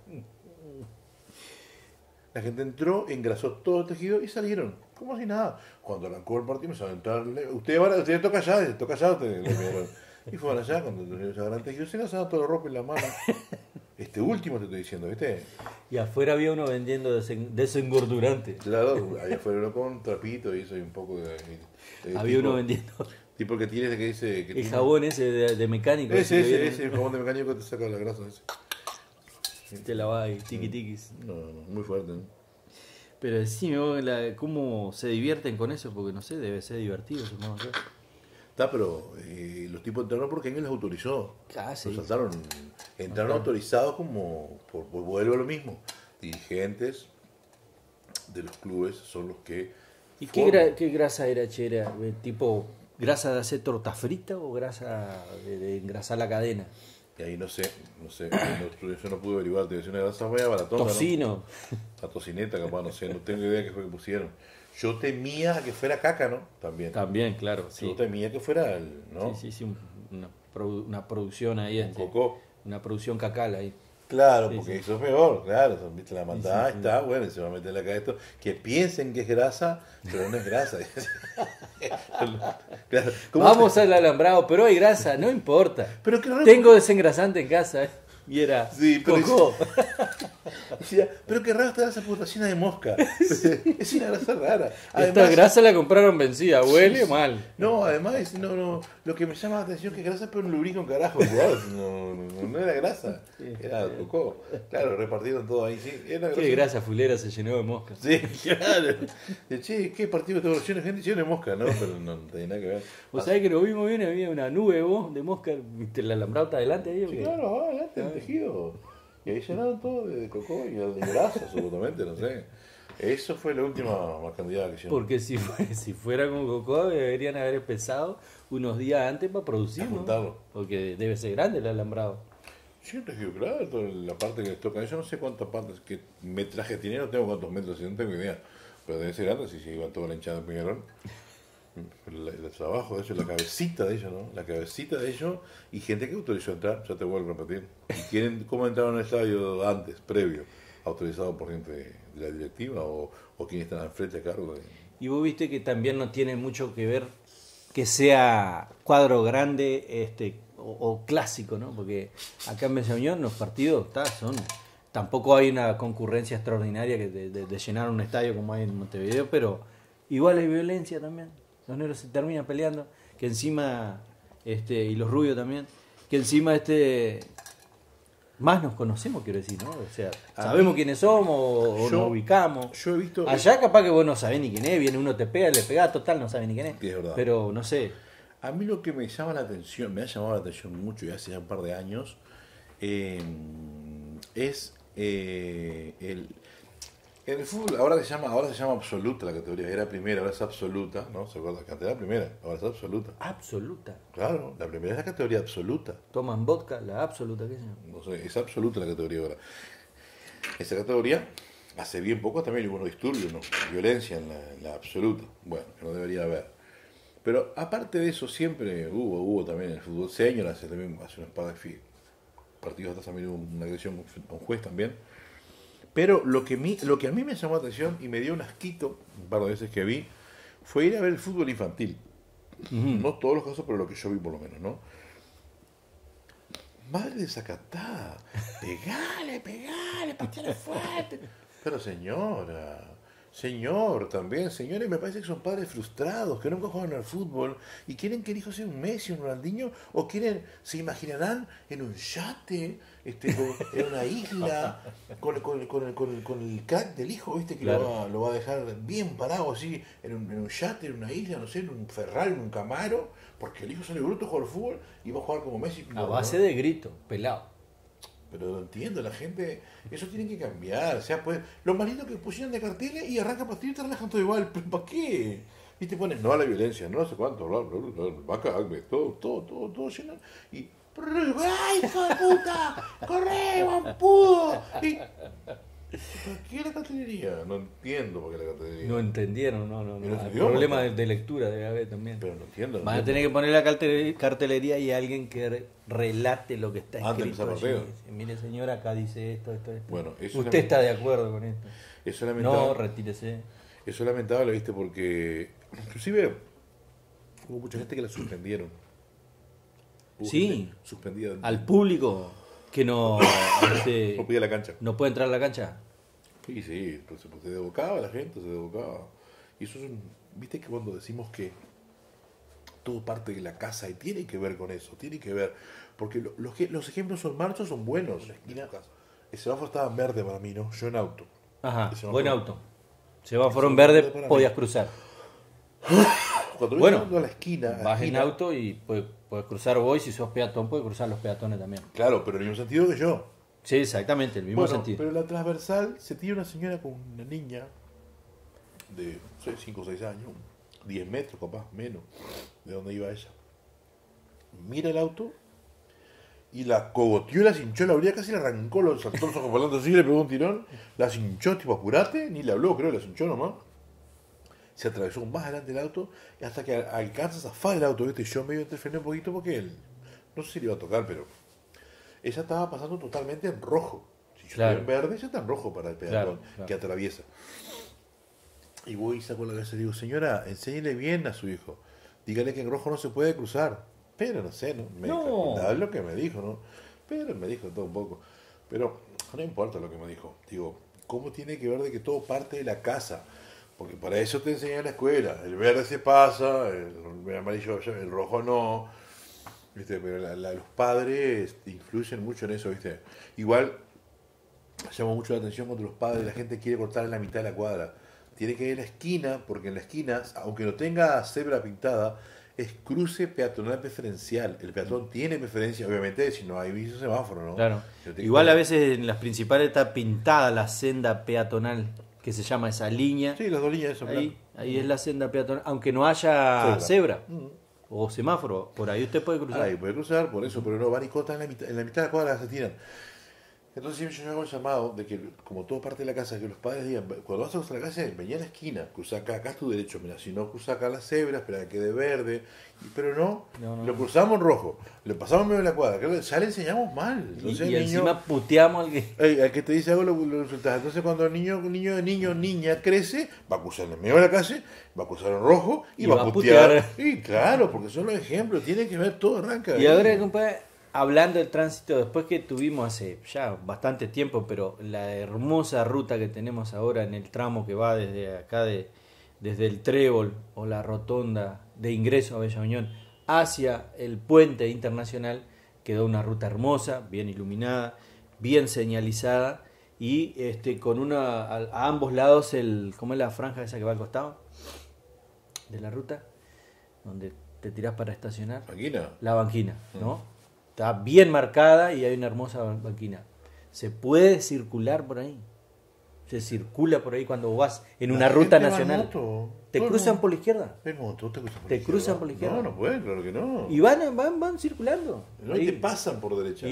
La gente entró, engrasó todo el tejido y salieron, como si nada. Cuando arrancó el partido, me a entrarle, usted toca allá, le pegaron. Y fueron allá, cuando se agarran el tejido, se engrasaban toda la ropa en la mano. Este último te estoy diciendo, ¿viste? Y afuera había uno vendiendo desengordurante. Claro, allá afuera uno con trapito y eso y un poco de Había uno vendiendo tipo que tienes que dice que el tiene- jabón ese de mecánico. ese el jabón de mecánico que te saca la grasa ese. Te lavaba y tiquis. No, muy fuerte, ¿no? Pero decime vos cómo se divierten con eso, porque no sé, debe ser divertido, supongo yo. Está, pero los tipos entraron porque alguien les autorizó. Ah, sí. Los saltaron, entraron autorizados como vuelvo a lo mismo. Dirigentes de los clubes son los que ¿Y forman. qué grasa era, che? ¿Era tipo grasa de hacer torta frita o grasa de engrasar la cadena? Y ahí no sé, yo no pude averiguar, te decía una grasa media baratona, ¿no? Tocino. La tocineta, capaz, no sé, no tengo idea qué fue que pusieron. Yo temía que fuera caca, ¿no? También. También, claro, sí. Yo temía que fuera, ¿no? Sí, una producción ahí. Un cocó. Una producción cacal ahí. Claro, Sí, porque sí. eso es peor, claro. Viste la maldad, Sí. está bueno, y se va a meter acá esto. Que piensen que es grasa, pero no es grasa. Claro, ¿cómo Vamos al alambrado, pero hay grasa, no importa. Pero qué raro. Tengo desengrasante en casa, ¿eh? Y era Sí, pero cocó. Decía, pero qué raro está esa putracina de mosca. Es una grasa rara. Esta grasa la compraron vencida, huele Sí. mal. No, además, no, lo que me llama la atención es que grasa, pero no lubrica un carajo. No era grasa, era cocó. Claro, repartieron todo ahí, sí. Era Qué grasa fulera se llenó de moscas. Sí, claro. Che, ¿qué partido de evaluaciones? Gente hicieron de mosca, ¿no? Pero no tenía nada que ver. Vos sabés que lo vimos bien, había una nube vos de mosca, viste el alambrado está adelante ahí. ¿O Sí, qué? claro, adelante, el tejido. Y ahí llenaron todo de cocó y de grasa, absolutamente, no sé. Eso fue la última marcandillada que hicieron. Porque si fuera con cocó deberían haber empezado unos días antes para producir, A ¿no? juntarlo. Porque debe ser grande el alambrado. Sí, un tejido, claro, toda la parte que les toca. Yo no sé cuántas partes, qué metraje tiene, no tengo cuántos metros, no tengo idea. Pero debe ser grande si se iban toda la hinchada de Peñarol. Pero el trabajo de ellos, la cabecita de ellos, ¿no? La cabecita de ellos y gente que autorizó entrar, ya te vuelvo a repetir. Y quieren, ¿cómo entraron al estadio antes, previo? ¿Autorizado por gente de la directiva o quienes están al frente a cargo de...? Y vos viste que también no tiene mucho que ver que sea cuadro grande o clásico, ¿no? Porque acá en Mesa Unión los partidos tampoco hay una concurrencia extraordinaria de llenar un estadio como hay en Montevideo, pero igual hay violencia también. Los negros se terminan peleando, que encima, y los rubios también, que encima más nos conocemos, quiero decir, ¿no? O sea, sabemos quiénes somos o nos ubicamos. Yo he visto... Allá capaz que vos no sabés ni quién es, viene uno te pega, le pega, total, no sabés ni quién es. Es verdad. Pero no sé. A mí lo que me llama la atención, me ha llamado la atención mucho y hace ya un par de años, es el fútbol. Ahora se llama absoluta la categoría. Era primera, ahora es absoluta, ¿no? ¿Se acuerdan? Antes era primera, ahora es absoluta. Absoluta. Claro, la primera es la categoría absoluta. Toman vodka, la absoluta, ¿qué es eso? No sé, es absoluta la categoría ahora. Esa categoría, hace bien poco también hubo unos disturbios, ¿no? Violencia en la absoluta. Bueno, que no debería haber. Pero aparte de eso, siempre hubo también en el fútbol senior, hace unos par de partidos atrás también hubo una agresión a un juez también. Pero lo que a mí me llamó la atención y me dio un asquito, un par de veces que vi, fue ir a ver el fútbol infantil. No todos los casos, pero lo que yo vi por lo menos, ¿no? Madre desacatada, pegale, pateale fuerte. Pero señor también, señores, me parece que son padres frustrados, que nunca juegan al fútbol y quieren que el hijo sea un Messi, un Ronaldinho, o se imaginarán en un yate, en una isla, con el crack del hijo, ¿viste? Que claro, lo va a dejar bien parado así, en un yate, en una isla, no sé, en un Ferrari, en un Camaro, porque el hijo sale bruto a jugar al fútbol y va a jugar como Messi. A base de grito, pelado. Pero no entiendo, la gente, eso tiene que cambiar. O sea, pues, los malitos que pusieron de carteles y arrancan para ti y te relajan todo igual. ¿Pero para qué? Y te pones no a la violencia, no sé cuánto, vaca, todo lleno. Y, ¡ay, hijo de puta! ¡Corre, vampudo! Y, ¿por qué la cartelería? No entiendo por qué la cartelería. No entendieron, no. Hay problema de lectura debe haber también. Pero no entiendo. Van a tener que poner la cartelería y alguien que relate lo que está escrito allí. Mire, señora, acá dice esto. Bueno, eso usted está de acuerdo con esto. Eso es lamentable. No, retírese. Eso es lamentable, ¿viste? Porque inclusive hubo mucha gente que la suspendieron. Sí, suspendida. Al público que no no pide la cancha. No puede entrar a la cancha. Sí, pues se desbocaba la gente, se desbocaba. Y eso es viste que cuando decimos que todo parte de la casa y tiene que ver con eso, tiene que ver, porque los ejemplos son marchos, son buenos. El semáforo estaba en verde para mí, ¿no? Yo en auto. Ajá, buen auto. Semáforo en verde, podías cruzar. Cuando bueno, a la esquina, vas en auto y puedes cruzar vos, y si sos peatón, puedes cruzar los peatones también. Claro, pero en el mismo sentido que yo. Sí, exactamente, el mismo sentido. Pero la transversal se tira una señora con una niña de 5 o 6 años, 10 metros capaz, menos, de donde iba ella. Mira el auto y la cogoteó, la cinchó, la abría, casi le arrancó, saltó los ojos por delante así, le pegó un tirón, la cinchó, tipo apurate, ni le habló, creo, la cinchó nomás. Se atravesó más adelante el auto y hasta que alcanza a zafar el auto, ¿viste? Yo medio interferí un poquito porque él, no sé si le iba a tocar, pero ella estaba pasando totalmente en rojo. Si yo estoy en verde, ella está en rojo para el peatón que atraviesa. Y voy y saco la cabeza y digo, señora, enséñele bien a su hijo. Dígale que en rojo no se puede cruzar. Pero no sé, ¿no? Es lo que me dijo, ¿no? Pero me dijo todo un poco. Pero no importa lo que me dijo. Digo, ¿cómo tiene que ver de que todo parte de la casa? Porque para eso te enseñan en la escuela. El verde se pasa, el amarillo, el rojo no. ¿Viste? Pero los padres influyen mucho en eso, ¿viste? Igual llama mucho la atención cuando los padres, la gente quiere cortar en la mitad de la cuadra. Tiene que ir a la esquina, porque en la esquina, aunque no tenga cebra pintada, es cruce peatonal preferencial. El peatón tiene preferencia, obviamente, si no hay viso semáforo, ¿no? Claro. Igual a veces en las principales está pintada la senda peatonal, que se llama esa línea. Sí, las dos líneas de eso. Ahí es la senda peatonal, aunque no haya cebra. O semáforo, por ahí usted puede cruzar. Ahí puede cruzar, por eso, pero no van y cortan en la mitad de la cuadra, se tiran. Entonces yo hago el llamado de que, como todo parte de la casa, que los padres digan, cuando vas a cruzar la calle, vení a la esquina, cruza acá es tu derecho, mira, si no cruza acá las cebras, espera que quede verde, pero no, lo cruzamos en rojo, lo pasamos en medio de la cuadra, ya le enseñamos mal. Entonces, y encima puteamos al que... al que te dice algo lo insultás. Entonces cuando el niña crece, va a cruzar en el medio de la calle, va a cruzar en rojo y va a putear. Sí, claro, porque son los ejemplos, tiene que ver, todo arranca. Y ahora, compadre, hablando del tránsito, después que tuvimos hace ya bastante tiempo, pero la hermosa ruta que tenemos ahora en el tramo que va desde acá, desde el Trébol o la rotonda de ingreso a Bella Unión hacia el puente internacional, quedó una ruta hermosa, bien iluminada, bien señalizada y con a ambos lados ¿cómo es la franja esa que va al costado de la ruta? Donde te tirás para estacionar. ¿Banquina? La banquina, ¿no? Está bien marcada y hay una hermosa banquina. Se puede circular por ahí. Se circula por ahí cuando vas en una ruta nacional. ¿Te cruzan por la izquierda? En moto, te cruzan por la ¿Te izquierda. cruzan por la izquierda? No, no pueden, claro que no. Y van circulando. No, y te pasan por derecha.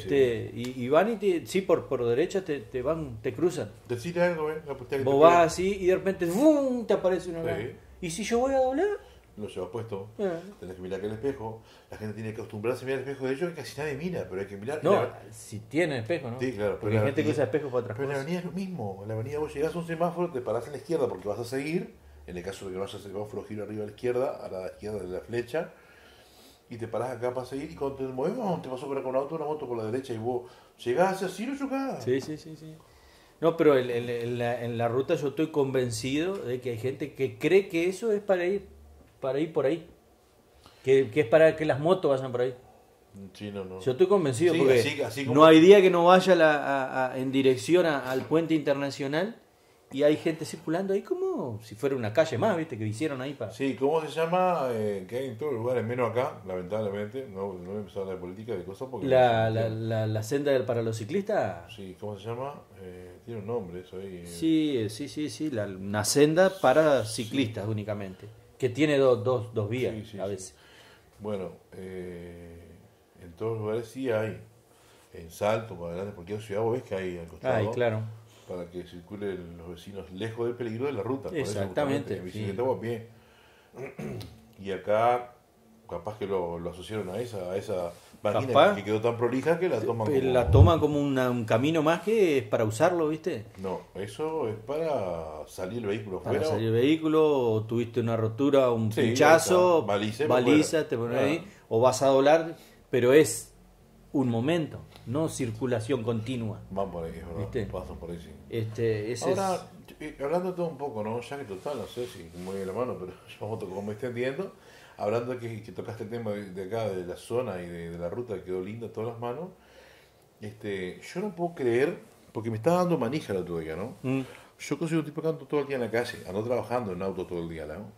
Y van y sí, por derecha te cruzan. Decirle algo, ¿eh? Vos vas así y de repente ¡fum! Te aparece uno acá. ¿Y si yo voy a doblar? Lo llevas puesto, tenés que mirar que el espejo, la gente tiene que acostumbrarse a mirar el espejo, de ellos que casi nadie mira, pero hay que mirar. No, si tiene espejo, ¿no? Sí, claro. Porque hay gente que usa espejo para otras cosas. Pero en la cosas. avenida es lo mismo, en la avenida vos llegás a un semáforo, te parás a la izquierda porque vas a seguir, en el caso de que no haya semáforo, giro arriba a la izquierda de la flecha, y te parás acá para seguir, y cuando te mueves, te vas a operar con un auto, una moto por la derecha, y vos llegás así, no chocás. Sí. No, pero en la ruta yo estoy convencido de que hay gente que cree que eso es para ir por ahí. Que es para que las motos vayan por ahí. Sí, no. Yo estoy convencido sí, porque así como... no hay día que no vaya en dirección al puente internacional y hay gente circulando ahí como si fuera una calle más, ¿viste? Que hicieron ahí para... Sí, ¿cómo se llama? Que hay en todos los lugares, menos acá, lamentablemente. No voy a empezar a hablar de política, de cosas porque... La senda para los ciclistas. Sí, ¿cómo se llama? Tiene un nombre eso ahí. Sí, una senda para ciclistas únicamente. Que tiene dos vías a veces. Bueno, en todos los lugares sí hay. En Salto, para adelante, cualquier ciudad vos ves que hay al costado. Claro. Para que circulen los vecinos lejos del peligro de la ruta. Exactamente. En bicicleta o a pie. Y acá, capaz que lo asociaron a esa máquina que quedó tan prolija que la toman como... La toman como un camino más que es para usarlo, ¿viste? No, eso es para salir el vehículo para fuera. Para salir el vehículo, o tuviste una rotura, un pinchazo, baliza, te pones ahí, o vas a doblar, pero es un momento, no circulación continua. Van por ahí, es verdad, ¿viste? Pasan por ahí, sí. Ahora, hablando de todo un poco, ¿no? Ya que total, no sé si muy bien la mano, pero yo como me extendiendo, hablando de que tocaste el tema de acá, de la zona y de la ruta, que quedó linda todas las manos, yo no puedo creer, porque me estaba dando manija el otro día, ¿no? Yo consigo un tipo que ando todo el día en la calle, ando trabajando en auto todo el día, ¿no?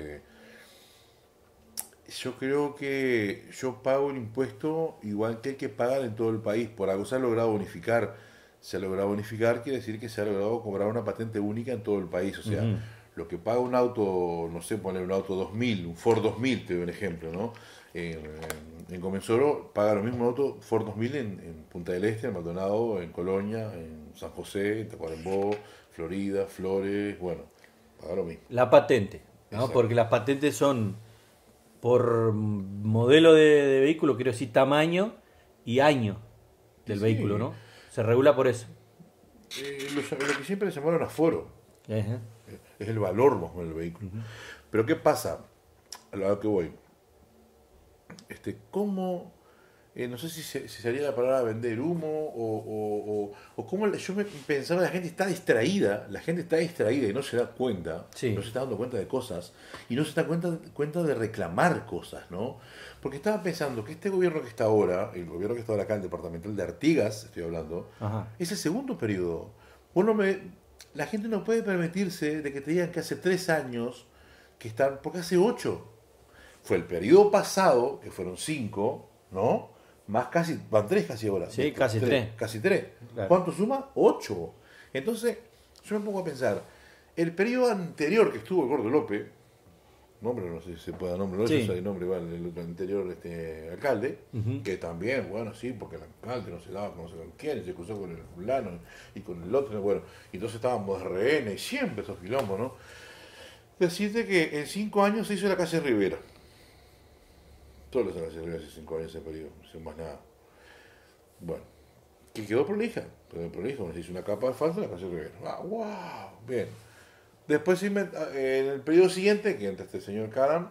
Yo creo que yo pago el impuesto igual que el que pagan en todo el país, por algo se ha logrado bonificar. Se ha logrado bonificar quiere decir que se ha logrado cobrar una patente única en todo el país, o sea... Lo que paga un auto, no sé, poner un auto 2000, un Ford 2000, te doy un ejemplo, ¿no? En Comensoro paga lo mismo un auto Ford 2000 en Punta del Este, en Maldonado, en Colonia, en San José, en Tacuarembó, Florida, Flores, bueno, paga lo mismo. La patente, ¿no? Exacto. Porque las patentes son por modelo de vehículo, quiero decir tamaño y año del vehículo, ¿no? Se regula por eso. Lo que siempre le llamaron aforo. Es el valor más o menos del vehículo. Pero ¿qué pasa? A lo que voy. ¿Cómo? No sé si sería la palabra vender humo o cómo yo pensaba la gente está distraída y no se da cuenta, no se está dando cuenta de cosas y no se da cuenta de reclamar cosas, ¿no? Porque estaba pensando que este gobierno que está ahora, el gobierno que está ahora acá, el departamental de Artigas, estoy hablando, es el segundo periodo. La gente no puede permitirse de que te digan que hace 3 años que están, porque hace 8. Fue el periodo pasado, que fueron 5, ¿no? Más casi, van 3 casi ahora. Sí, casi 3. Casi 3. Claro. ¿Cuánto suma? 8. Entonces, yo me pongo a pensar, el periodo anterior que estuvo el Gordo López, nombre, no sé si se puede dar nombre, no Sí. sé si hay nombre, igual, el anterior alcalde, Ujú. que también, bueno, sí, porque el alcalde no se daba con no sé con quién, y se cruzó con el fulano y con el otro, bueno, y entonces estábamos de rehenes, y siempre esos quilombos, ¿no? Decirte que en 5 años se hizo la calle Rivera. Todas las calle Rivera hace 5 años ese periodo, sin más nada. Bueno, que quedó prolija, se hizo una capa de asfalto en la calle Rivera. Ah, wow, bien. Después en el periodo siguiente, que entre este señor Karam,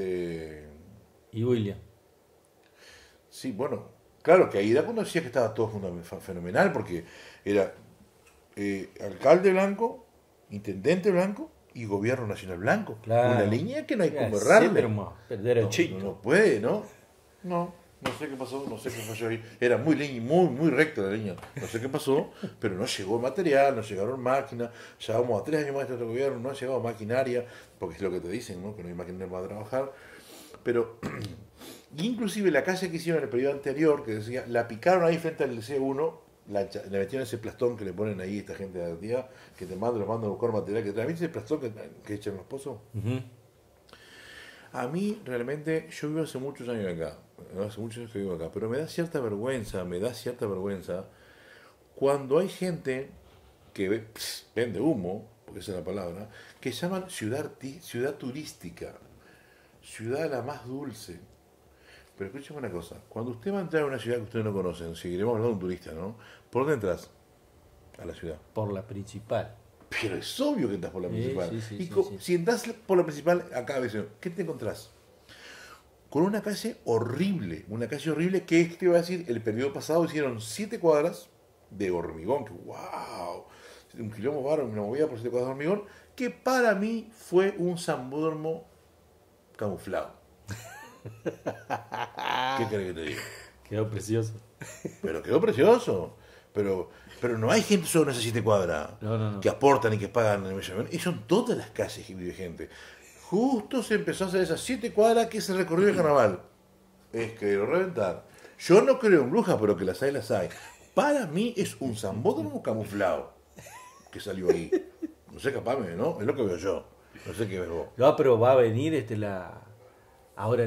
Y William. sí, bueno, claro que ahí era cuando decía que estaba todo fenomenal, porque era alcalde blanco, intendente blanco y gobierno nacional blanco. Una Claro. línea que no hay como Sí, errarle. pero más, No, derechito. no puede, ¿no? No sé qué pasó, no sé qué falló ahí. Era muy línea, muy recta la línea. No sé qué pasó, pero no llegó material, no llegaron máquinas. Llevamos a 3 años más de este gobierno, no ha llegado maquinaria, porque es lo que te dicen, ¿no? Que no hay maquinaria para trabajar. Pero, inclusive la calle que hicieron en el periodo anterior, que decía, la picaron ahí frente al C1, le metieron ese plastón que le ponen ahí esta gente de la tía, que te mandan, los mandan a buscar material, que también ese plastón que echan los pozos. Ujú. A mí, realmente, yo vivo hace muchos años acá, ¿no? Hace muchos años que vivo acá, pero me da cierta vergüenza cuando hay gente que vende humo, porque esa es la palabra, que llaman ciudad turística, ciudad la más dulce. Pero escúcheme una cosa, cuando usted va a entrar a una ciudad que usted no conoce, seguiremos hablando de un turista, ¿no? ¿Por dónde entras a la ciudad? Por la principal. Pero es obvio que entras por la principal. Sí, sí, Y sí, sí. si entras por la principal, acá, vecino, ¿qué te encontrás? Con una calle horrible que es, te iba a decir, el periodo pasado hicieron 7 cuadras de hormigón, que wow, un kilómetro bárbaro, una movida por 7 cuadras de hormigón, que para mí fue un sambódromo camuflado. ¿Qué querés que te diga? Quedó precioso. Pero quedó precioso. Pero no hay gente solo en esas 7 cuadras No, no, no. que aportan y que pagan el millón. Y son todas las calles que vive gente. Justo se empezó a hacer esas 7 cuadras que se recorrió el carnaval. Es que lo reventar. Yo no creo en brujas, pero que las hay, las hay. Para mí es un sambódromo camuflado que salió ahí. No sé, capaz, ¿no? Es lo que veo yo. No sé qué ves vos. No, pero va a venir ahora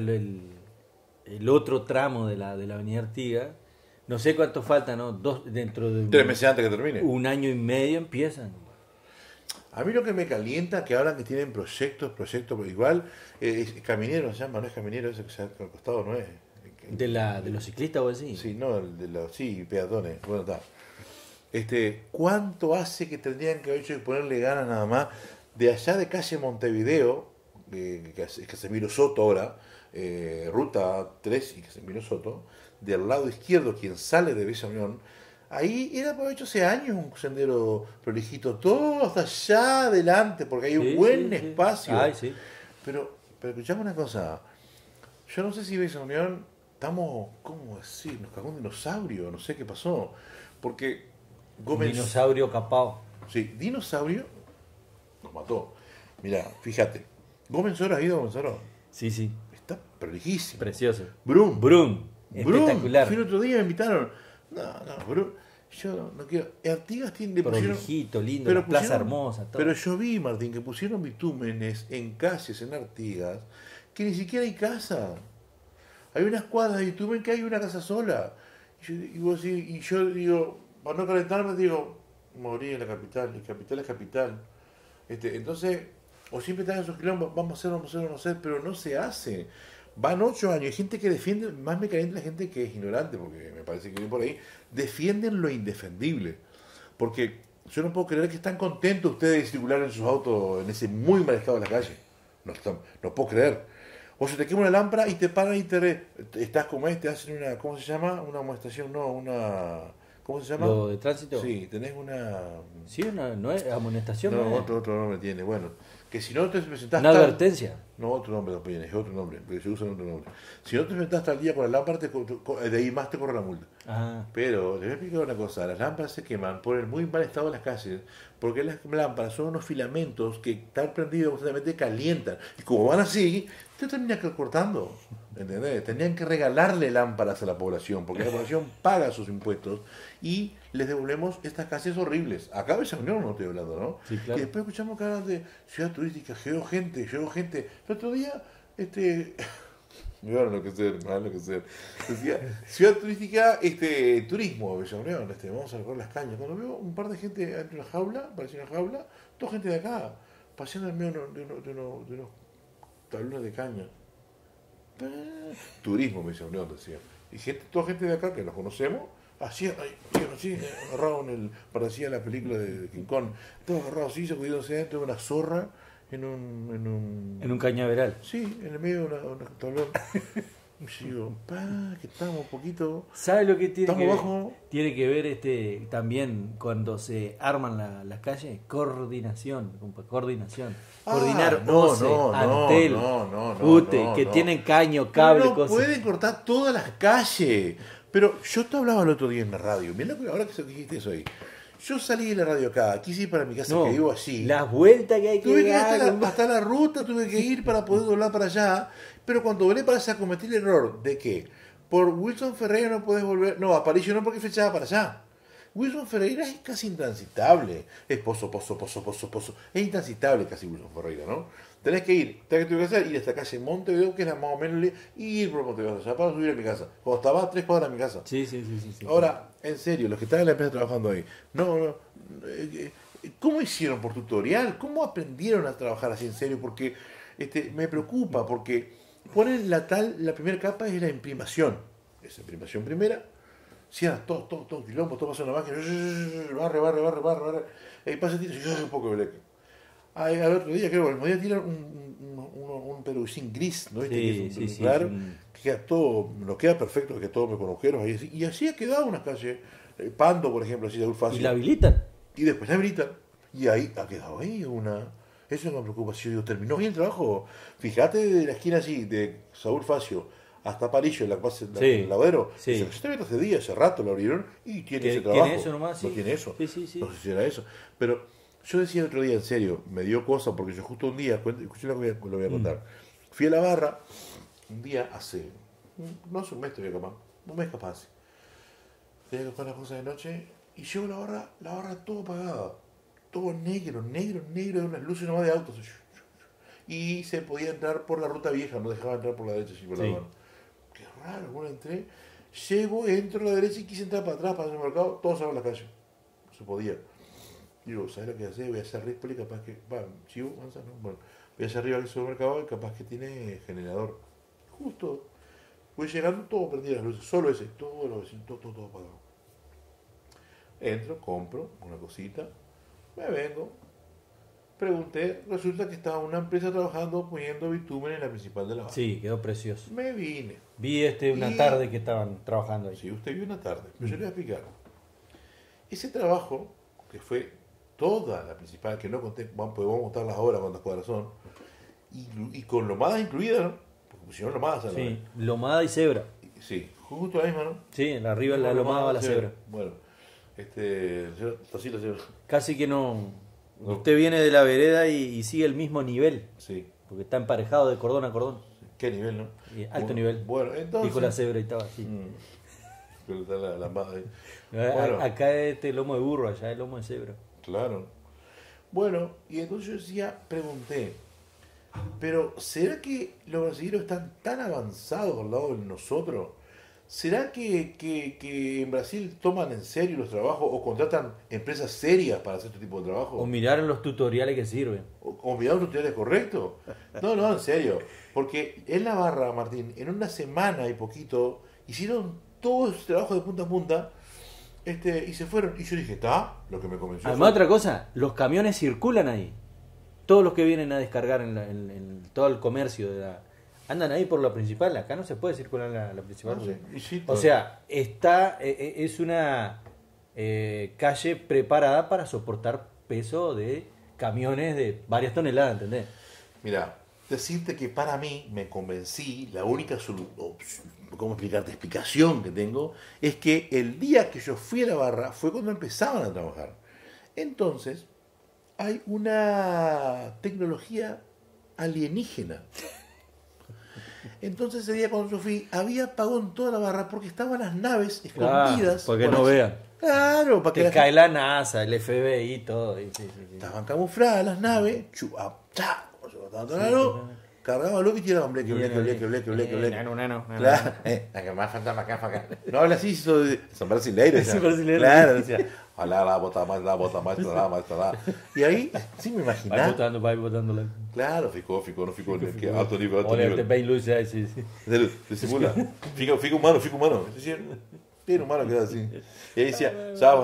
el otro tramo de la Avenida Artigas. No sé cuánto falta, ¿no? Dentro de 3 meses antes que termine. un año y medio empiezan. A mí lo que me calienta que hablan que tienen proyectos, pero igual Caminero se llama, no es Caminero, ese que se ha al costado, no es. De los ciclistas, vos decís. Sí, no, el de los, sí, peatones, bueno, está. ¿Cuánto hace que tendrían que haber hecho y ponerle ganas nada más de allá de calle Montevideo, que es Casemiro Soto ahora, ruta 3 y Casemiro Soto, del lado izquierdo, quien sale de Villa Unión, ahí era por hecho hace años un sendero prolijito, todo hasta allá adelante, porque hay un Sí, buen sí, sí. espacio. Ay, sí. Pero escuchame una cosa, yo no sé si Villa Unión estamos, ¿cómo decir? Nos cagó un dinosaurio, no sé qué pasó, porque Un Gómez, dinosaurio capao. sí, dinosaurio nos mató. Mira, fíjate, Gómez Oro ha ido a Gómez Oro, Sí, sí. está prolijísimo. Precioso. Brum, Brum. Brum, Espectacular. fui el otro día, me invitaron. No, Brum, yo no quiero. Artigas le pusieron. Prolijito, lindo, pero la plaza pusieron- hermosa, todo. Pero yo vi, Martín, que pusieron bitúmenes en calles en Artigas que ni siquiera hay casa. Hay unas cuadras de bitumen que hay una casa sola. Y yo digo, para no calentarme, digo, morí en la capital, y capital es capital. Entonces, o siempre están esos quilombos, vamos a hacer, pero no se hace. Van 8 años, hay gente que defiende, más me calienta la gente que es ignorante, porque me parece que viene por ahí, defienden lo indefendible. Porque yo no puedo creer que están contentos ustedes de circular en sus autos en ese muy mal estado de la calle. No puedo creer. O se te quema una lámpara y te paran y estás como hacen una, ¿cómo se llama? Una amonestación, no, ¿cómo se llama? Lo de tránsito. Sí, tenés una... Sí, no es amonestación. No, No es. otro nombre tiene. Bueno, que si no te presentás Una tal- advertencia. No, otro nombre también, es otro nombre, porque se usa otro nombre. Si no te presentás tal día con la lámpara, de ahí más te corre la multa. Ah, Pero les voy a explicar una cosa, las lámparas se queman por el muy mal estado de las calles, porque las lámparas son unos filamentos que están prendidos constantemente calientan, y como van así, te terminan cortando, ¿entendés? Tendrían que regalarle lámparas a la población, porque la población paga sus impuestos, y les devolvemos estas calles horribles. Acá en Bella Unión no estoy hablando, ¿no? sí, claro. Y después escuchamos que hablan de ciudad turística, llegó gente, El otro día, me van a enloquecer, me van a enloquecer. Decía, ciudad turística, turismo, Bellaunión, vamos a recorrer las cañas. Cuando veo un par de gente dentro de una jaula, parecía una jaula, toda gente de acá, paseando en medio de unos tablones de caña. Turismo, Bellaunión, decía. Y toda gente de acá que nos conocemos, así, agarrado parecía la película de King Kong, todo agarrado así, se cuidándose dentro de una zorra en un cañaveral. Sí, en el medio de una tablón. Y digo, que estamos un poquito. ¿Sabe lo que tiene que bajo? ver? Tiene que ver también cuando se arman las calles, coordinación, compa, coordinación. Coordinar Antel, que tienen caño, cable, no cosas. Pueden cortar todas las calles. Pero yo te hablaba el otro día en la radio. Mirá ahora que dijiste eso ahí. Yo salí de la radio acá, quise ir para mi casa, que vivo allí. Las vueltas que hay que tuve que ir hasta la ruta, tuve que ir para poder doblar para allá. Pero cuando volé para allá cometí el error de que por Wilson Ferreira no puedes volver. No, a París no, porque fechaba para allá. Wilson Ferreira es casi intransitable. Es pozo. Es intransitable casi Wilson Ferreira, ¿no? Tenés que ir, ¿sabes qué tuve que hacer? Ir hasta calle Montevideo, que es la más o menos, y ir por Montevideo, allá para subir a mi casa. Cuando estaba a 3 cuadras de mi casa. Sí. Ahora, en serio, los que están en la empresa trabajando ahí, ¿cómo hicieron por tutorial? ¿Cómo aprendieron a trabajar así en serio? Porque me preocupa, porque ponen la primera capa es la imprimación. Esa imprimación primera, cierras todo quilombo, todo pasa en la máquina, barre, pasa tira, y un poco de bleque. Al otro día, creo, me voy a tirar un perucín gris, ¿no? Claro, que queda todo, nos queda perfecto, que todo con agujeros ahí, y así ha quedado una calle, Pando, por ejemplo, así de fácil. ¿Y la habilitan? Y después la habilitan, y ahí ha quedado ahí eso me preocupa. Si yo digo, terminó bien el trabajo, fíjate de la esquina así, de Saúl Facio hasta Parillo, en la base del lavadero, yo te meto hace días, hace rato lo abrieron, y tiene ese trabajo. ¿Tiene eso nomás? No tiene eso, Sí. no sé si era eso, pero yo decía el otro día, en serio, me dio cosa, porque yo justo un día, escuché lo que voy a contar, fui a la barra, un día no hace un mes todavía capaz, un mes capaz, tenía que buscar las cosas de noche, y llego a la barra todo apagada, todo negro, de unas luces nomás de autos, y se podía entrar por la ruta vieja, no dejaba entrar por la derecha, por la barra. Qué raro, bueno, entré, entro a la derecha y quise entrar para atrás, para el mercado, todos salieron a la calle, no se podía. Digo, ¿sabes lo que hacer? Voy a hacer arriba, capaz que. Chivo, manzana, ¿no? Bueno, voy a hacer arriba al supermercado y capaz que tiene generador. Justo. Voy llegando, todo prendido las luces, solo ese, todo apagado. Entro, compro una cosita, me vengo, pregunté, resulta que estaba una empresa trabajando poniendo bitumen en la principal de la barra. Sí, quedó precioso. Me vine. Vi una tarde que estaban trabajando ahí. Sí, usted vio una tarde, pero yo le voy a explicar. Ese trabajo, que fue toda la principal, que no conté, podemos contar las horas, cuántas cuadras son, y con lomadas incluidas, ¿no? Porque pusieron lomadas a la vez. Lomada y cebra. Sí, justo la misma, ¿no? Sí, arriba la lomada va la cebra. Bueno, así la cebra. Casi que no. Usted viene de la vereda y sigue el mismo nivel. Sí. Porque está emparejado de cordón a cordón. ¿Qué nivel, no? Alto nivel. Bueno, entonces. Dijo la cebra y estaba así. Pero está la lambada ahí. Bueno. Acá es lomo de burro, allá es lomo de cebra. Claro. Bueno, y entonces yo pregunté, pero ¿será que los brasileños están tan avanzados al lado de nosotros? ¿Será que en Brasil toman en serio los trabajos o contratan empresas serias para hacer este tipo de trabajo? O miraron los tutoriales que sirven. ¿O miraron los tutoriales correctos? No, en serio. Porque en la barra, Martín, en una semana y poquito, hicieron todo ese trabajo de punta a punta y se fueron. Y yo dije, está, lo que me convenció. Además, otra cosa, los camiones circulan ahí. Todos los que vienen a descargar en todo el comercio andan ahí por la principal. Acá no se puede circular en la principal. No sé. O sea, es una calle preparada para soportar peso de camiones de varias toneladas, ¿entendés? Mira, decirte que para mí me convencí, la única explicación que tengo es que el día que yo fui a la barra fue cuando empezaban a trabajar. Entonces, hay una tecnología alienígena. Entonces ese día cuando yo fui, había apagón en toda la barra porque estaban las naves escondidas. Para que no vean. Claro, para que cae la NASA, el FBI, todo. Sí. Estaban camufladas las naves, cargaba loco y tiraban bleque. Nano. Claro, acá más fantasma, acá. No habla así, son brasileiros. Es brasileiro. Claro, decía, olha lá, bota mais, pra lá. E aí, sim, me Vai imaginar. botando lá. Claro, ficou, que alto nível. Olha, tem bem luz aí, sim. Dissimula. Fica humano. Era humano que era assim. E aí decía, sábado,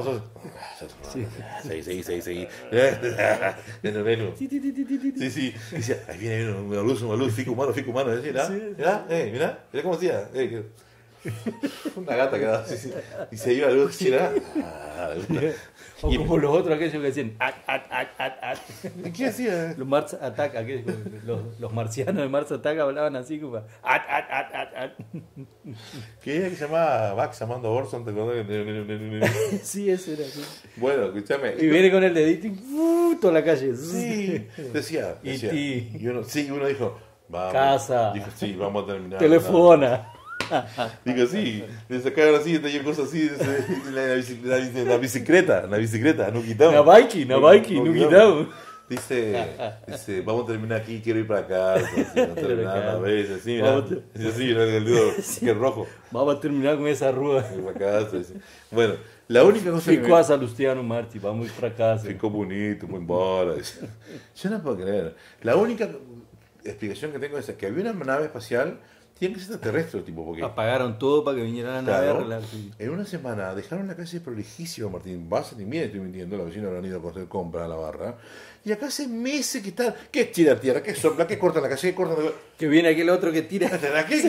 seguí. Bueno. Sí. Decía, ahí viene una luz, fica humano. Decía, mirá cómo hacía. Una gata quedaba así. Y se iba la luz, mira. O como los otros aquellos que decían ¿Y qué hacía? Los Mars Attack, los marcianos de Mars Attack hablaban así como ¿Qué era que se llamaba Max llamando a Orson? ¿Te acordás? Sí, ese era así. Bueno, escúchame. Y viene con el dedito y toda la calle. Sí, decía. Y uno dijo, vamos. Casa. Dijo, sí, vamos a terminar. Telefona. Digo, sí, le sacaron así, tenía cosas así, la bicicleta, no quitamos. La bike, no quitamos. Dice, vamos a terminar aquí, quiero ir para acá, no terminar una vez, así, mira. Dice, sí, el dedo, que es rojo. Vamos a terminar con esa rúa. Bueno, la única cosa Ficou a Salustiano Marti, vamos para casa. Ficou bonito, muy embora. Yo no puedo creer. La única explicación que tengo es que había una nave espacial. Tiene que ser extraterrestre, tipo, porque... Apagaron todo para que vinieran a arreglar. Sí. En una semana dejaron la calle prolijísima, Martín. Vas a mira, estoy mintiendo, los vecinos habrán ido a hacer compras a la barra. Y acá hace meses que están... ¿Qué tira tierra? ¿Qué sopla? ¿Qué cortan la calle? ¿Qué cortan la... Que viene aquel otro que tira... ¿Qué?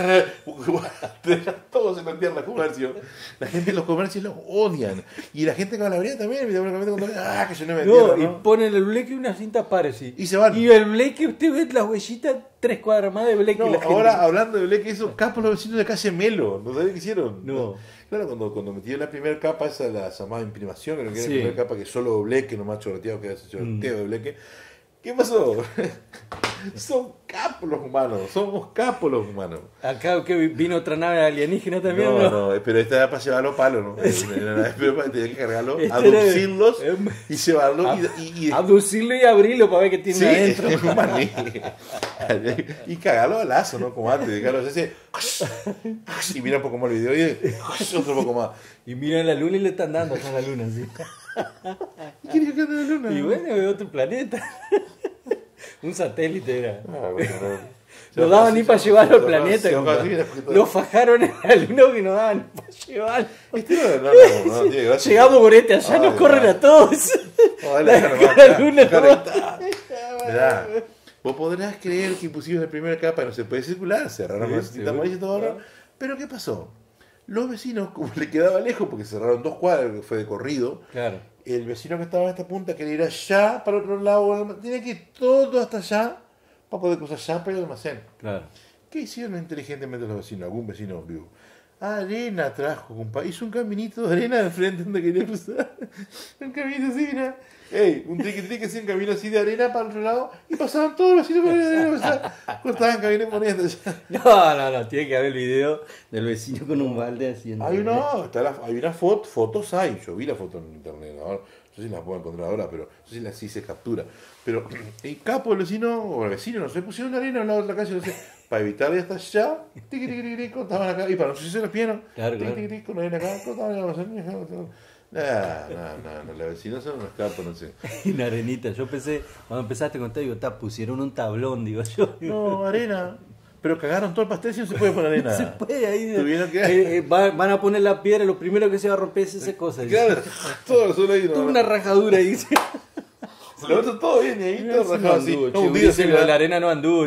Todos se plantean los comercios. La gente en los comercios los odian. Y la gente que va a la vereda también. Que se no me No, y ponen el bleque y una cinta pares, sí. Y se van. Y el bleque, usted ve las huellitas, 3 cuadras más de bleque. No, la gente... ahora hablando de bleque, eso capos los vecinos de calle Melo. ¿No sabés qué hicieron? No. Claro, cuando metieron la primera capa, esa la llamada imprimación, creo que era Sí. la primera capa que solo bleque, nomás chorreteado, que era ese chorreteo de bleque. ¿Qué pasó? Son capos los humanos, somos capos los humanos. Acá que vino otra nave alienígena también. No, pero esta era para llevarlo a palo, ¿no? Pero tenía que cargarlo, Este aducirlos y llevarlo. Abducirlo y abrirlo para ver qué tiene Sí, adentro. es un maní. Y cagarlo a lazo, ¿no? Como antes, dejarlo ese. Y mira un poco más el video y otro poco más. Y miran la luna y le están dando a la luna, sí. ¿Y quién es que anda en la luna? Y bueno, de otro planeta. Un satélite era. No No daban ni para llevarlo al planeta. Lo fajaron en la luna que no daban ni para llevarlo. No, tiene gracia. Llegamos por allá nos corren a todos. La luna Mirá, vos podrás creer que impusimos la primera capa y no se puede circular, cerraron la cinta amarilla y todo ahora. Pero ¿qué pasó? Los vecinos, como le quedaba lejos, porque cerraron 2 cuadras, que fue de corrido, Claro. el vecino que estaba en esta punta quería ir allá para otro lado, tenía que ir todo hasta allá para poder cruzar allá para el almacén. Claro. ¿Qué hicieron inteligentemente los vecinos? Algún vecino vivo. Arena trajo, compadre. Hizo un caminito de arena de frente donde quería cruzar. Un caminito así, mira. Ey, un triqui así, un camino así de arena para el otro lado. Y pasaban todos los vecinos por la arena. O sea, cortaban camino y ponían allá. No. Tiene que haber el video del vecino con un balde haciendo. Hay una fotos hay. Yo vi la foto en internet. Ahora, no sé si las puedo encontrar ahora, pero no sé si las sí se captura. Pero el capo, el vecino, o el vecino, no sé, pusieron arena al lado de la calle, no sé, para evitar ir hasta allá, cortaban acá, y para no sé si los piernas, Claro. con arena acá, cortaban la basura. No, los vecinos son unos capos, no sé. Y una arenita. Yo pensé, cuando empezaste a contar, digo, pusieron un tablón, digo yo. No, arena. Pero cagaron todo el pastel si no se puede poner arena. Se puede ahí. Tuvieron que... Van a poner la piedra, lo primero que se va a romper es esa cosa. Claro, todo solo ahí. Tuvo una rajadura ahí. Lo otro todo bien, y ahí todo rajado así. Dice, la arena no anduvo.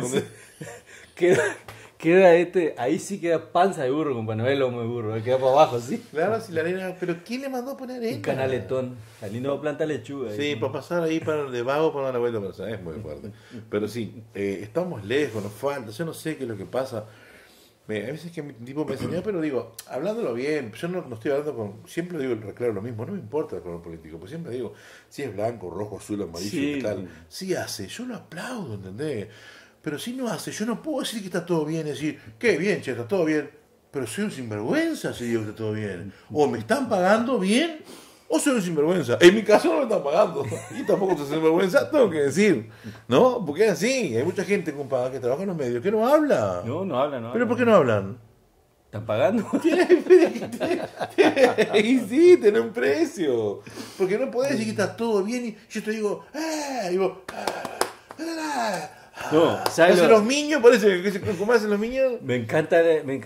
Queda ahí sí queda panza de burro, compa, no es lomo de burro, queda para abajo, ¿sí? Claro, si la arena, pero ¿quién le mandó a poner arena? Un canaletón, al lindo planta lechuga. Sí, ahí. para pasar ahí para de vago para dar la vuelta, pero es muy fuerte. Pero sí, estamos lejos, nos falta, yo no sé qué es lo que pasa. A veces que mi tipo me enseñó, pero digo, hablándolo bien, yo no estoy hablando con, siempre digo, reclaro lo mismo, no me importa el color político, pues siempre digo, si es blanco, rojo, azul, amarillo, Sí. tal, si hace, yo lo aplaudo, ¿entendés? Pero si no hace, yo no puedo decir que está todo bien, decir, qué bien, che, está todo bien, pero soy un sinvergüenza si digo que está todo bien. O me están pagando bien, o soy un sinvergüenza. En mi caso no me están pagando. Y tampoco soy sinvergüenza, tengo que decir. ¿No? Porque es así. Hay mucha gente, compadre, que trabaja en los medios, que no habla. No hablan, ¿Pero por qué no hablan? ¿Están pagando? Y sí, tiene un precio. Porque no podés decir que está todo bien y yo te digo, y vos, No, ¿sabes hacen los niños, parece que ¿cómo hacen los niños? Me encanta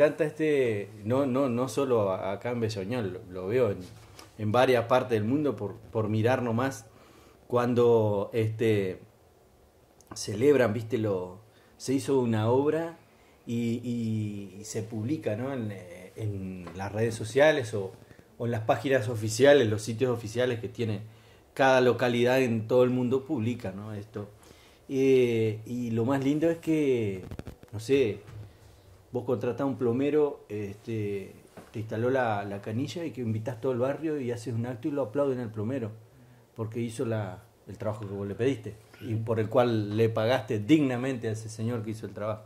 no solo acá en Besoñol, lo veo en varias partes del mundo por mirar nomás cuando celebran, viste, se hizo una obra y se publica, ¿no? en las redes sociales o en las páginas oficiales, los sitios oficiales que tiene cada localidad en todo el mundo publica, ¿no? Esto. Y lo más lindo es que, no sé, vos contratás a un plomero, te instaló la canilla y que invitás todo el barrio y haces un acto y lo aplauden al plomero porque hizo el trabajo que vos le pediste y por el cual le pagaste dignamente a ese señor que hizo el trabajo.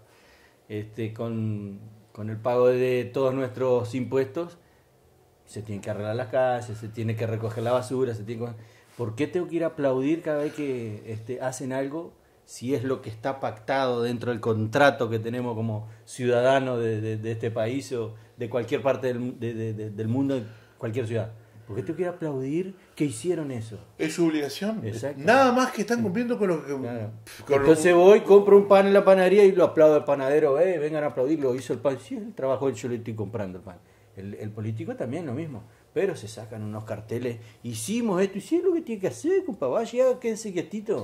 Con el pago de todos nuestros impuestos se tienen que arreglar las calles, se tiene que recoger la basura, ¿por qué tengo que ir a aplaudir cada vez que hacen algo si es lo que está pactado dentro del contrato que tenemos como ciudadanos de este país o de cualquier parte del mundo, de cualquier ciudad? ¿Por qué tengo que ir a aplaudir que hicieron eso? Es su obligación. Exacto. Nada más que están cumpliendo con lo que... Claro. Entonces voy, compro un pan en la panadería y lo aplaudo al panadero, vengan a aplaudirlo, hizo el pan. Sí, el trabajo yo le estoy comprando el pan. El político también lo mismo. Pero se sacan unos carteles, hicimos esto, y sí es lo que tiene que hacer, compa, vaya, quédese quietito.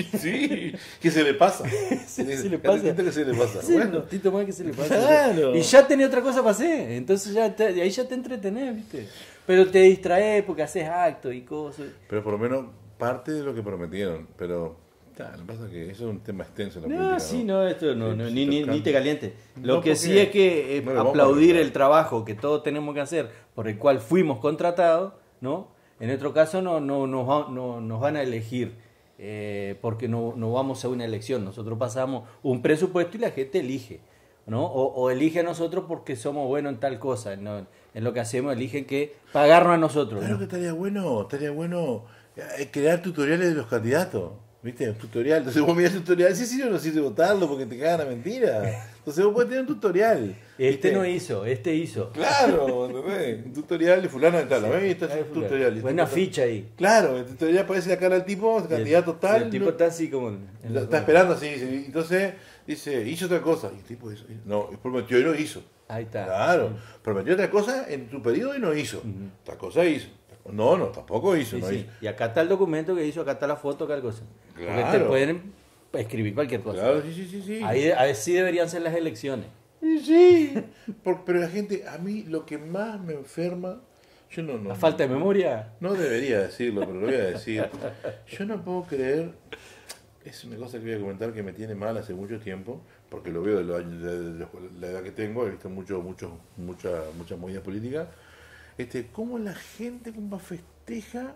Sí, ¿qué se le pasa? Se le pasa. ¿Qué se le pasa? Sí, bueno, Tito más que se le pasa. Claro. Y ya tenés otra cosa para hacer, entonces ahí ya te entretenés, ¿viste? Pero te distraes porque haces actos y cosas. Pero por lo menos parte de lo que prometieron, pero... lo que pasa es que eso es un tema extenso en la política. Sí, no, esto no, ni te caliente. Lo No, que sí es que aplaudir el trabajo que todos tenemos que hacer, por el cual fuimos contratados, ¿no? En otro caso no nos van a elegir porque no vamos a una elección. Nosotros pasamos un presupuesto y la gente elige, ¿no? O elige a nosotros porque somos buenos en tal cosa, ¿no? En lo que hacemos eligen que pagarnos a nosotros. Claro, ¿no? Que estaría bueno crear tutoriales de los candidatos. ¿Viste? Un tutorial. Entonces vos mirás el tutorial, sí, no sirve votarlo porque te cagan a mentira. Entonces vos podés tener un tutorial. No hizo, hizo. Claro, ¿entendés? Un tutorial de fulano de tal. Está es un tutorial. Buena ficha ahí. Claro, el tutorial aparece la cara del tipo, el candidato tal. El tipo está así como... Está esperando así. Entonces dice, hizo otra cosa. Y el tipo hizo. No, prometió y no hizo. Ahí está. Claro, prometió otra cosa en tu periodo y no hizo. Otra cosa hizo. No, tampoco hizo, sí, no sí. hizo. Y acá está el documento que hizo, acá está la foto, cada cosa. Claro. Porque te pueden escribir cualquier cosa. Claro, sí. Ahí sí deberían ser las elecciones. Sí. Pero la gente, a mí lo que más me enferma, yo no. La falta de memoria. No debería decirlo, pero lo voy a decir. Yo no puedo creer, es una cosa que voy a comentar que me tiene mal hace mucho tiempo, porque lo veo de la edad que tengo, he visto muchas movidas políticas. Cómo la gente festeja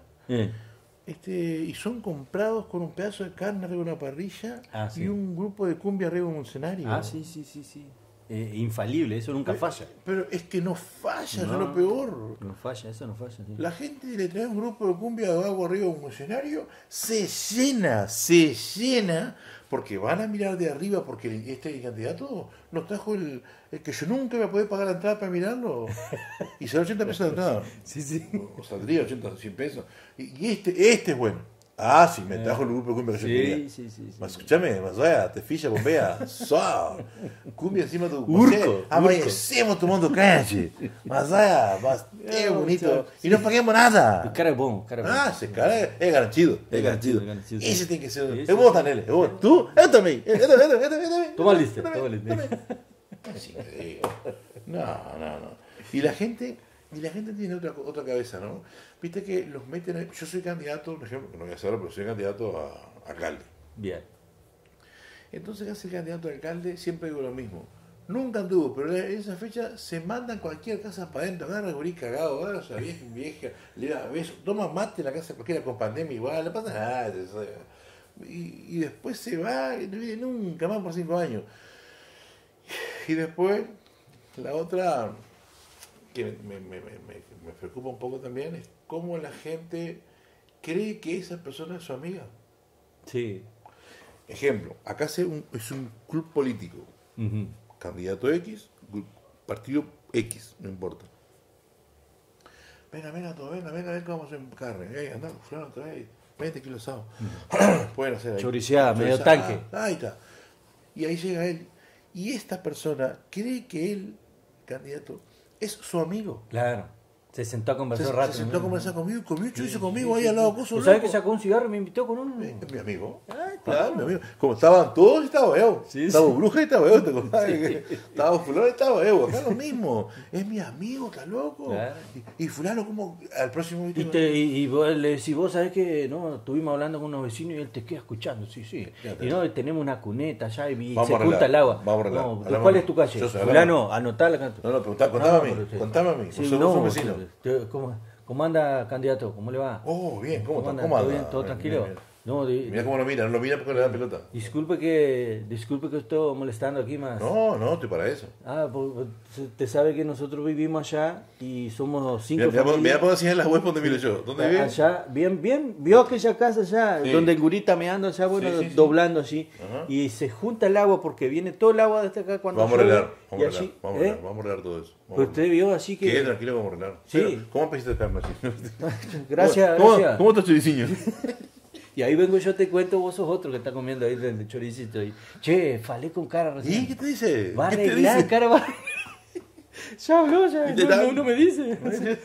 y son comprados con un pedazo de carne arriba de una parrilla sí. y un grupo de cumbia arriba de un escenario. Sí. Infalible, eso nunca falla. Pero es que no falla, eso es lo peor. No falla, eso no falla. Sí. La gente le trae un grupo de cumbia de agua arriba de un escenario, se llena, porque van a mirar de arriba, porque este candidato nos trajo el que yo nunca voy a poder pagar la entrada para mirarlo. Y sale 80 pesos de entrada. Sí. O saldría 80, 100 pesos. Y este es bueno. Sí, me trajo el grupo de cumbia que yo quería. Sí. Mas escúchame, te filla, bombea. Cumbia encima de tu Urco. Amanecemos tomando calle. Mas es bonito. Y no paguemos nada. El cara es bueno. Ese cara es garantido. Sí. Ese tiene que ser. Sí, Es vos, Tanele. Es vos. ¿Tú? Este también. Toma lista. Así te digo. No. Y la gente tiene otra cabeza, ¿no? Viste que los meten. Yo soy candidato, por ejemplo, no voy a hacerlo, pero soy candidato a alcalde. Bien. Entonces, ¿qué hace el candidato a alcalde? Siempre digo lo mismo. Nunca anduvo, pero en esa fecha se mandan cualquier casa para adentro, agarra el gurí cagado, agarra a esa vieja, le da besos, toma mate en la casa cualquiera con pandemia igual, no pasa nada. Y después se va y no viene nunca más por 5 años. Y después, la otra que me preocupa un poco también es cómo la gente cree que esa persona es su amiga. Sí. Ejemplo, acá es un club político. Ujú. Candidato X, partido X, no importa. Venga, todo, venga, que vamos a hacer carne. Anda, fulano, trae 20 kilos de asado. Pueden hacer ahí. Choriceada, medio tanque. Ahí está. Y ahí llega él. Y esta persona cree que él, candidato, es su amigo. Claro. Se sentó a conversar un rato. Se sentó a conversar conmigo, comió chorizo conmigo ahí al lado de Coso. ¿Sabes que sacó un cigarro y me invitó con uno? Es mi amigo. Claro, mi amigo. Como estaban todos, estaba yo. Estaba Bruja y estaba yo. ¿Te acordás? Estaba fulano y estaba yo. Acá lo mismo. Es mi amigo, ¿estás loco? Claro. Y fulano, como al próximo... Y vos le decís, vos sabés que no, estuvimos hablando con unos vecinos y él te queda escuchando. Sí. Y no, tenemos una cuneta allá y Vamos se a arreglar, junta el agua. vamos a arreglar. No, Hablamos ¿cuál de- es tu calle? yo sé, Fulano, anotala. No, contame a mí. Sí, Somos no, vecinos. ¿Cómo anda, candidato? ¿Cómo le va? Oh, bien, ¿cómo anda? anda? ¿Todo bien? ¿Todo tranquilo? No, Mira cómo lo mira, no lo mira porque le da pelota. disculpe que estoy molestando aquí más. No, estoy para eso. Te sabe que nosotros vivimos allá y somos 5 Mira familias. por decir en la web donde miro yo. ¿Dónde vive? Allá, bien, vio aquella casa allá, Sí. donde el gurita meando allá, bueno, Sí. doblando así, Ajá. y se junta el agua porque viene todo el agua desde acá cuando Vamos a llueve, arreglar, y allí, vamos a arreglar todo eso. Pues usted vio así que... Quede tranquilo, vamos a arreglar. Sí. Pero, ¿cómo pediste el carne así? Gracias. ¿Cómo está choriciño? Y ahí vengo yo te cuento, vos sos otro que está comiendo ahí del choricito. Y, che, falé con cara recién. ¿Y qué te dice? Va a ¿Qué te arreglar, dice? cara, va. Ya habló, ya. ¿Y te No me dice.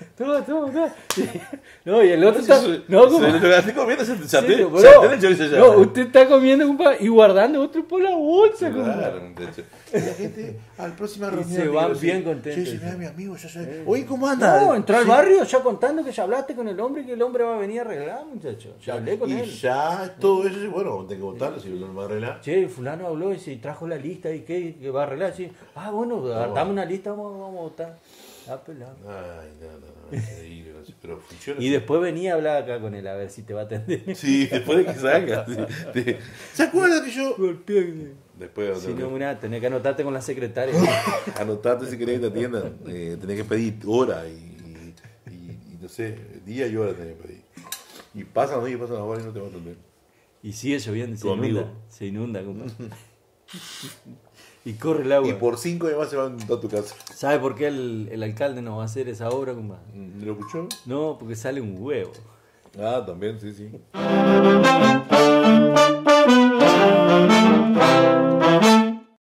Toma. No, y el otro está. No, Se como. lo quedaste comiendo, se Sí, te pero- el chorizo ya. no, usted está comiendo, compa, y guardando otro por la bolsa, compa. Claro, muchacho. Y la gente al próximo Y reunión. se van digo, bien sí, contentos. Sí, mira, mi amigo, yo sé. Oye, ¿cómo anda? No, entró al Sí. barrio ya contando que ya hablaste con el hombre y que el hombre va a venir a arreglar, muchacho. Ya hablé con y él. ya todo eso, bueno, tengo que contarlo si no va a arreglar. Che, fulano habló y se trajo la lista y que va a arreglar. Sí. Bueno, dame una lista, vamos a votar. Pelado. Ay, no, es increíble, no sé, pero funciona. Y después venía a hablar acá con él a ver si te va a atender. Sí, después de que salga. ¿Se acuerda que yo? Después Si no, mira, tenés que anotarte con la secretaria. anotarte si querés que te atiendan. Tenés que pedir hora y no sé, día y hora tenés que pedir. Y pasan las horas y no te van a atender. Y sigue lloviendo y Tu amigo. se inunda, compa. Y corre el agua. Y por 5 años más se van a tu casa. ¿Sabe por qué el alcalde no va a hacer esa obra, compa? ¿Lo escuchó? No, porque sale un huevo. Ah, también, sí.